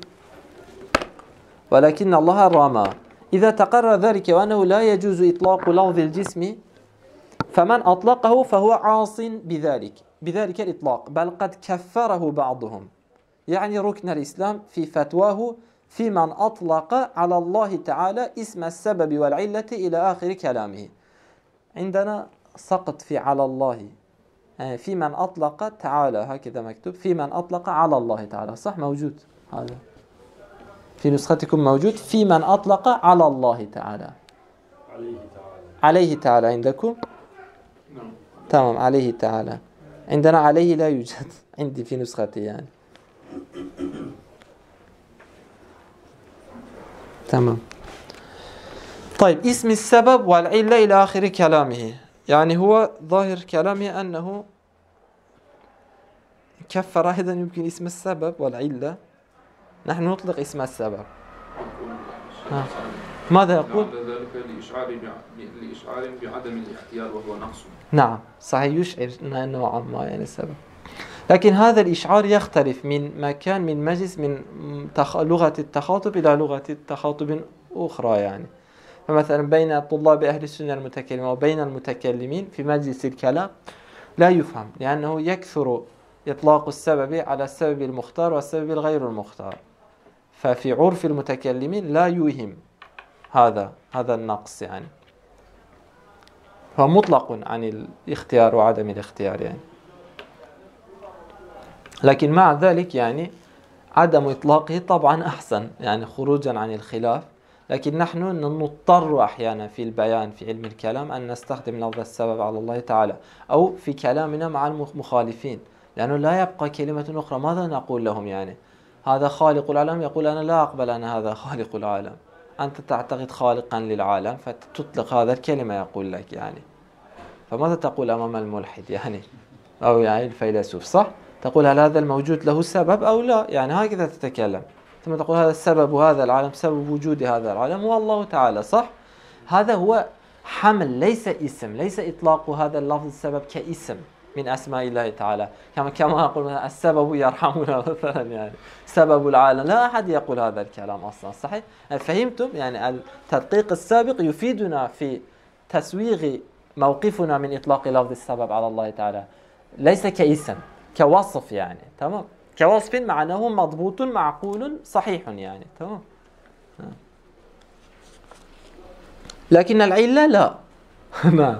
ولكن الله رمى. إذا تقرر ذلك وأنه لا يجوز إطلاق لفظ الجسم، فمن أطلقه فهو عاص بذلك بذلك الإطلاق، بل قد كفره بعضهم، يعني ركن الإسلام في فتواه في من أطلق على الله تعالى اسم السبب والعلة إلى آخر كلامه. عندنا سقط في على الله، يعني في من أطلق تعالى، هكذا مكتوب في من أطلق على الله تعالى، صح؟ موجود هذا في نسختكم، موجود في من أطلق على الله تعالى، عليه تعالى عليه تعالى عندكم؟ نعم. تمام، عليه تعالى. عندنا عليه لا يوجد، عندي في نسختي يعني. تمام. طيب، اسم السبب والعلة إلى آخر كلامه، يعني هو ظاهر كلامه أنه كفر أيضا يمكن اسم السبب والعلة. نحن نطلق اسم السبب. ها. ماذا يقول؟ ذلك لإشعار لإشعار بعدم الاختيار وهو نقص. نعم صحيح، يشعر نوعا ما يعني السبب، لكن هذا الإشعار يختلف من مكان من مجلس من لغة التخاطب إلى لغة التخاطب أخرى يعني. فمثلا بين طلاب أهل السنة المتكلمين وبين المتكلمين في مجلس الكلام لا يفهم، لأنه يكثر إطلاق السبب على السبب المختار والسبب الغير المختار، ففي عرف المتكلمين لا يوهم هذا هذا النقص يعني، هو مطلق عن الاختيار وعدم الاختيار يعني. لكن مع ذلك يعني عدم إطلاقه طبعا أحسن يعني خروجا عن الخلاف. لكن نحن نضطر أحيانا في البيان في علم الكلام أن نستخدم لفظ السبب على الله تعالى أو في كلامنا مع المخالفين، لأنه لا يبقى كلمة أخرى. ماذا نقول لهم يعني؟ هذا خالق العالم، يقول أنا لا أقبل أن هذا خالق العالم، أنت تعتقد خالقا للعالم فتطلق هذا الكلمة يقول لك يعني. فماذا تقول أمام الملحد يعني أو يعني الفيلسوف؟ صح؟ تقول هل هذا الموجود له سبب أو لا؟ يعني هكذا تتكلم. ثم تقول هذا السبب هذا العالم، سبب وجود هذا العالم هو الله تعالى، صح؟ هذا هو حمل، ليس اسم، ليس إطلاق هذا اللفظ السبب كاسم، من أسماء الله تعالى، كما كما أقول السبب يرحمنا مثلا، يعني سبب العالم، لا أحد يقول هذا الكلام أصلا، صحيح؟ فهمتم؟ يعني التدقيق السابق يفيدنا في تسويغ موقفنا من إطلاق لفظ السبب على الله تعالى، ليس كاسم، كوصف يعني، تمام؟ كوصف معناه مضبوط معقول صحيح يعني، تمام؟ لكن العلة لا. نعم.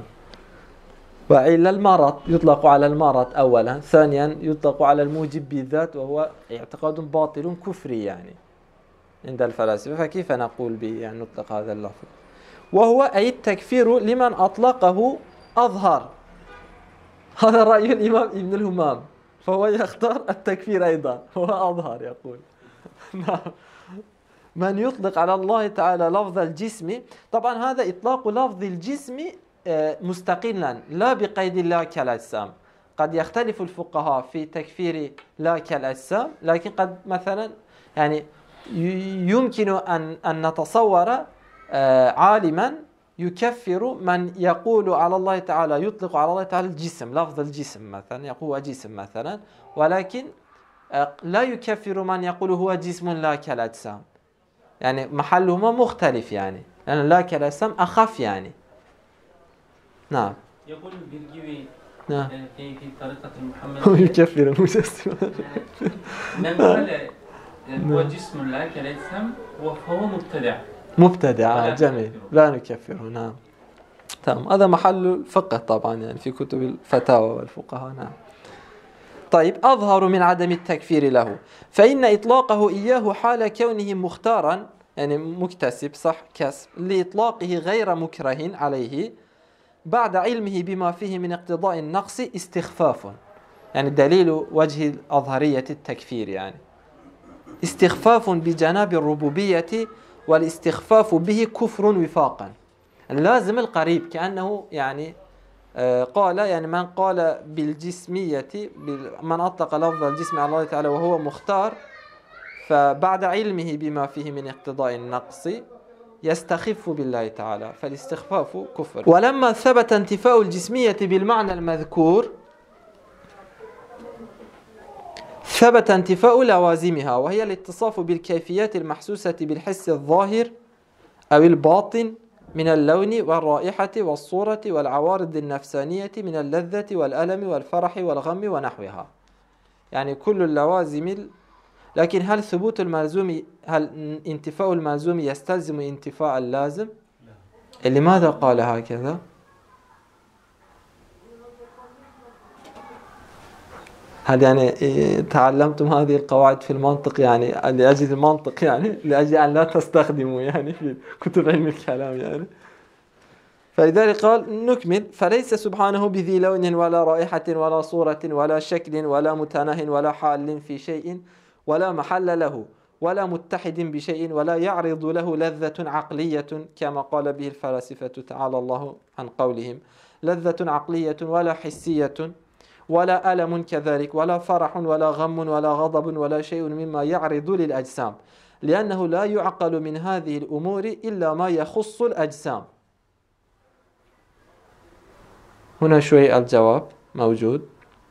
وعلة المرض يطلق على المرض أولا، ثانيا يطلق على الموجب بالذات، وهو اعتقاد باطل كفري يعني عند الفلاسفة، فكيف نقول به يعني نطلق هذا اللفظ؟ وهو أي التكفير لمن أطلقه أظهر. هذا رأي الإمام ابن الهمام، فهو يختار التكفير أيضا، هو أظهر يقول. نعم. من يطلق على الله تعالى لفظ الجسم، طبعا هذا إطلاق لفظ الجسم مستقلا لا بقيد لا كالأجسام. قد يختلف الفقهاء في تكفير لا كالأجسام، لكن قد مثلا يعني يمكن أن أن نتصور عالما يكفر من يقول على الله تعالى، يطلق على الله تعالى الجسم، لفظ الجسم مثلا، يقول هو جسم مثلا، ولكن لا يكفر من يقول هو جسم لا كالأجسام، يعني محلهما مختلف يعني، لأن لا كالأجسام أخف يعني. نعم. يقول البرجيوي نعم. في في طريقة المحمدية هو يكفر المجسم. من قال هو جسم لا كالأجسام فهو مبتدع. مبتدع، جميل، لا نكفره. نعم. تمام، هذا محل الفقه طبعا يعني في كتب الفتاوى والفقهاء. نعم. طيب، أظهر من عدم التكفير له، فإن إطلاقه إياه حال كونه مختارا يعني مكتسب، صح، كسب، لإطلاقه غير مكره عليه بعد علمه بما فيه من اقتضاء النقص استخفاف، يعني دليل وجه أظهرية التكفير يعني استخفاف بجناب الربوبية، والاستخفاف به كفر وفاقا. اللازم القريب كأنه يعني قال يعني من قال بالجسمية، من أطلق لفظ الجسم على الله تعالى وهو مختار، فبعد علمه بما فيه من اقتضاء النقص يستخف بالله تعالى، فالاستخفاف كفر. ولما ثبت انتفاء الجسمية بالمعنى المذكور ثبت انتفاء لوازمها، وهي الاتصاف بالكيفيات المحسوسة بالحس الظاهر أو الباطن من اللون والرائحة والصورة والعوارض النفسانية من اللذة والألم والفرح والغم ونحوها، يعني كل اللوازم ال... لكن هل ثبوت الملزوم، هل انتفاء الملزوم يستلزم انتفاء اللازم؟ لماذا قال هكذا؟ هل يعني تعلمتم هذه القواعد في المنطق يعني لأجل المنطق، يعني لأجل أن لا تستخدموا يعني في كتب علم الكلام يعني؟ فلذلك قال نكمل: فليس سبحانه بذي لون ولا رائحة ولا صورة ولا شكل ولا متناه ولا حال في شيء ولا محل له ولا متحد بشيء ولا يعرض له لذة عقلية كما قال به الفلاسفة تعالى الله عن قولهم، لذة عقلية ولا حسية ولا ألم كذلك ولا فرح ولا غم ولا غضب ولا شيء مما يعرض للأجسام، لأنه لا يعقل من هذه الأمور إلا ما يخص الأجسام. هنا شوي الجواب موجود.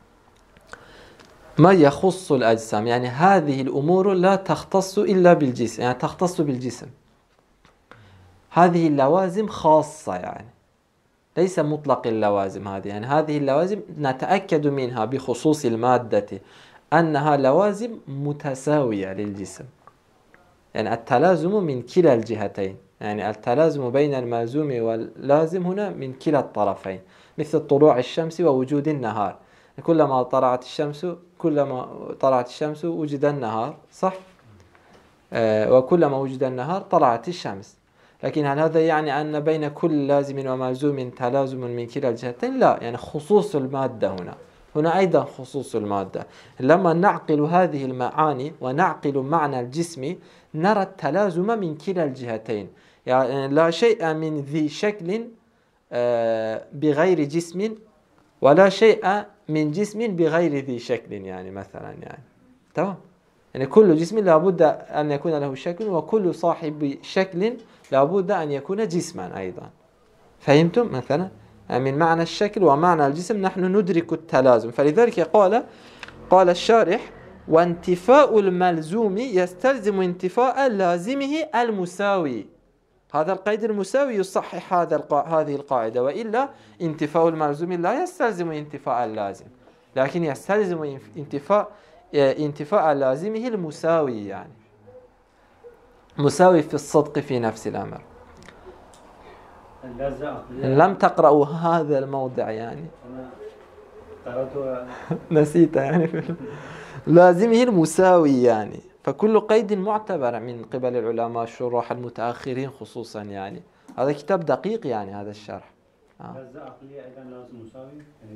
ما يخص الأجسام يعني هذه الأمور لا تختص إلا بالجسم، يعني تختص بالجسم، هذه اللوازم خاصة يعني ليس مطلق اللوازم هذه، يعني هذه اللوازم نتأكد منها بخصوص المادة أنها لوازم متساوية للجسم، يعني التلازم من كلا الجهتين، يعني التلازم بين الملزوم واللازم هنا من كلا الطرفين، مثل طلوع الشمس ووجود النهار، كلما طلعت الشمس كلما طلعت الشمس وجد النهار، صح؟ آه وكلما وجد النهار طلعت الشمس. لكن هل هذا يعني أن بين كل لازم وملزوم تلازم من كلا الجهتين؟ لا، يعني خصوص المادة هنا هنا أيضا خصوص المادة. لما نعقل هذه المعاني ونعقل معنى الجسم نرى التلازم من كلا الجهتين، يعني لا شيء من ذي شكل بغير جسم ولا شيء من جسم بغير ذي شكل، يعني مثلا يعني تمام، يعني كل جسم لابد أن يكون له شكل، وكل صاحب شكل لابد أن يكون جسما أيضا. فهمتم مثلا؟ يعني من معنى الشكل ومعنى الجسم نحن ندرك التلازم. فلذلك قال قال الشارح: وانتفاء الملزوم يستلزم انتفاء لازمه المساوي. هذا القيد المساوي يصحح هذا القا... هذه القاعدة، وإلا انتفاء الملزوم لا يستلزم انتفاء اللازم، لكن يستلزم انتفاء انتفاء لازمه المساوي، يعني مساوي في الصدق في نفس الأمر. إن لم تقرأوا هذا الموضع يعني نسيت يعني لازمه المساوي يعني. فكل قيد معتبر من قبل العلماء الشراح المتأخرين خصوصا، يعني هذا كتاب دقيق يعني هذا الشرح. آه. لذة عقلية أيضا لازم مساوي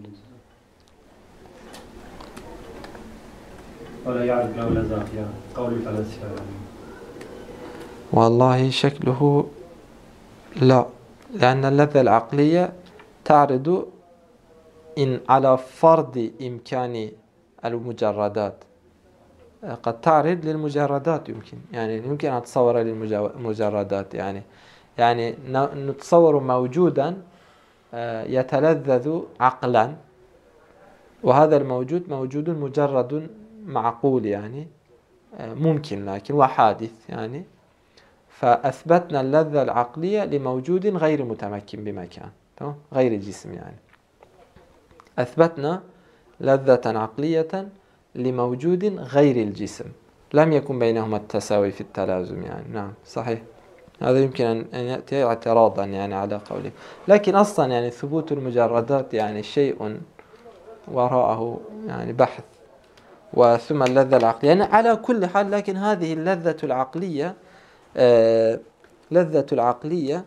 ولا يعرف له لذة عقلية قول الفلاسفة يعني. والله شكله لا، لأن اللذة العقلية تعرض إن على فرض إمكان المجردات، قد تعرض للمجردات، يمكن يعني يمكن أن تصور للمجردات، يعني يعني نتصور موجودا يتلذذ عقلا، وهذا الموجود موجود مجرد معقول يعني ممكن لكن وحادث يعني، فأثبتنا اللذة العقلية لموجود غير متمكن بمكان غير الجسم، يعني أثبتنا لذة عقلية لموجود غير الجسم لم يكن بينهما التساوي في التلازم يعني. نعم صحيح، هذا يمكن أن يأتي اعتراضا يعني على قوله، لكن أصلا يعني ثبوت المجردات يعني شيء وراءه يعني بحث، وثم اللذة العقلية يعني على كل حال. لكن هذه اللذة العقلية آه لذة العقلية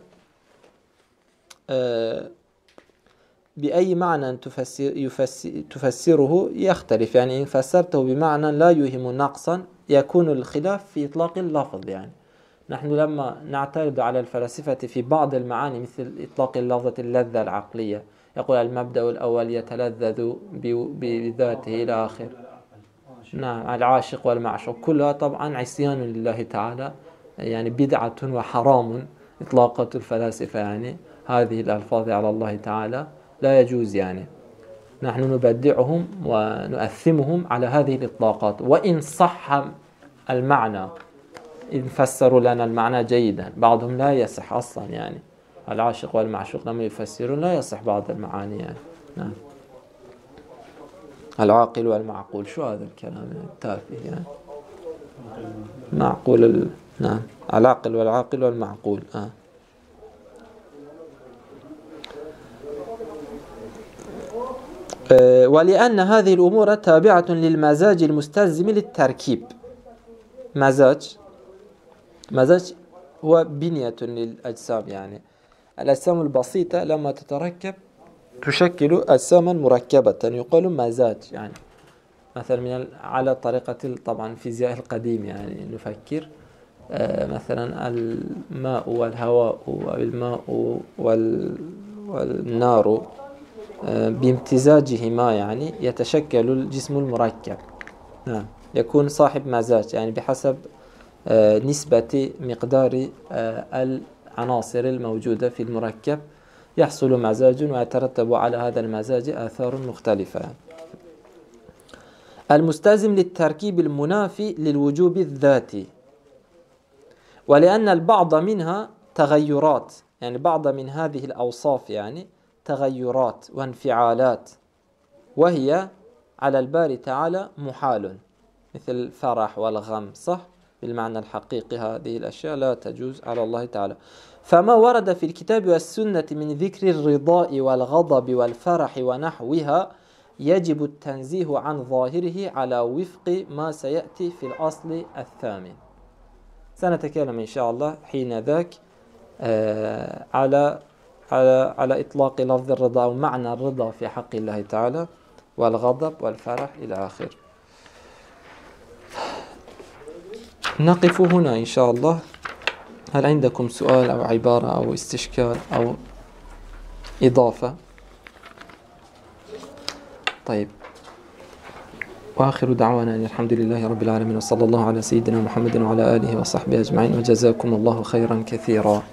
آه بأي معنى تفسر يفسر تفسره يختلف، يعني إن فسرته بمعنى لا يهم نقصا يكون الخلاف في إطلاق اللفظ. يعني نحن لما نعترض على الفلاسفة في بعض المعاني مثل إطلاق اللفظة اللذة العقلية، يقول المبدأ الأول يتلذذ بذاته إلى آخر. نعم، العاشق والمعشوق كلها طبعا عصيان لله تعالى، يعني بدعة وحرام إطلاقة الفلاسفة يعني هذه الألفاظ على الله تعالى لا يجوز. يعني نحن نبدعهم ونؤثمهم على هذه الإطلاقات، وإن صح المعنى إن فسروا لنا المعنى جيدا، بعضهم لا يصح أصلا، يعني العاشق والمعشوق لما يفسرون لا يصح بعض المعاني يعني. نعم، العاقل والمعقول، شو هذا الكلام التافه يعني؟ معقول ال... نعم، العاقل والعاقل والمعقول. آه. أه ولأن هذه الأمور تابعة للمزاج المستلزم للتركيب. مزاج مزاج هو بنية للأجسام، يعني الأجسام البسيطة لما تتركب تشكل أجساما مركبة يقال مزاج. يعني مثلا من على طريقة طبعا الفيزياء القديم يعني نفكر آه مثلا الماء والهواء والماء وال والنار آه بامتزاجهما يعني يتشكل الجسم المركب. نعم، يكون صاحب مزاج يعني بحسب آه نسبة مقدار آه العناصر الموجودة في المركب يحصل مزاج ويترتب على هذا المزاج آثار مختلفة. المستلزم للتركيب المنافي للوجوب الذاتي، ولأن البعض منها تغيرات، يعني بعض من هذه الأوصاف يعني تغيرات وانفعالات، وهي على الباري تعالى محال، مثل الفرح والغم، صح؟ بالمعنى الحقيقي هذه الأشياء لا تجوز على الله تعالى. فما ورد في الكتاب والسنة من ذكر الرضاء والغضب والفرح ونحوها يجب التنزيه عن ظاهره على وفق ما سيأتي في الأصل الثامن. سنتكلم إن شاء الله حين ذاك آه على على على إطلاق لفظ الرضا أو معنى الرضا في حق الله تعالى والغضب والفرح إلى آخر. نقف هنا إن شاء الله. هل عندكم سؤال أو عبارة أو استشكال أو إضافة؟ طيب، وآخر دعوانا أن الحمد لله رب العالمين، وصلى الله على سيدنا محمد وعلى آله وصحبه أجمعين، وجزاكم الله خيرا كثيرا.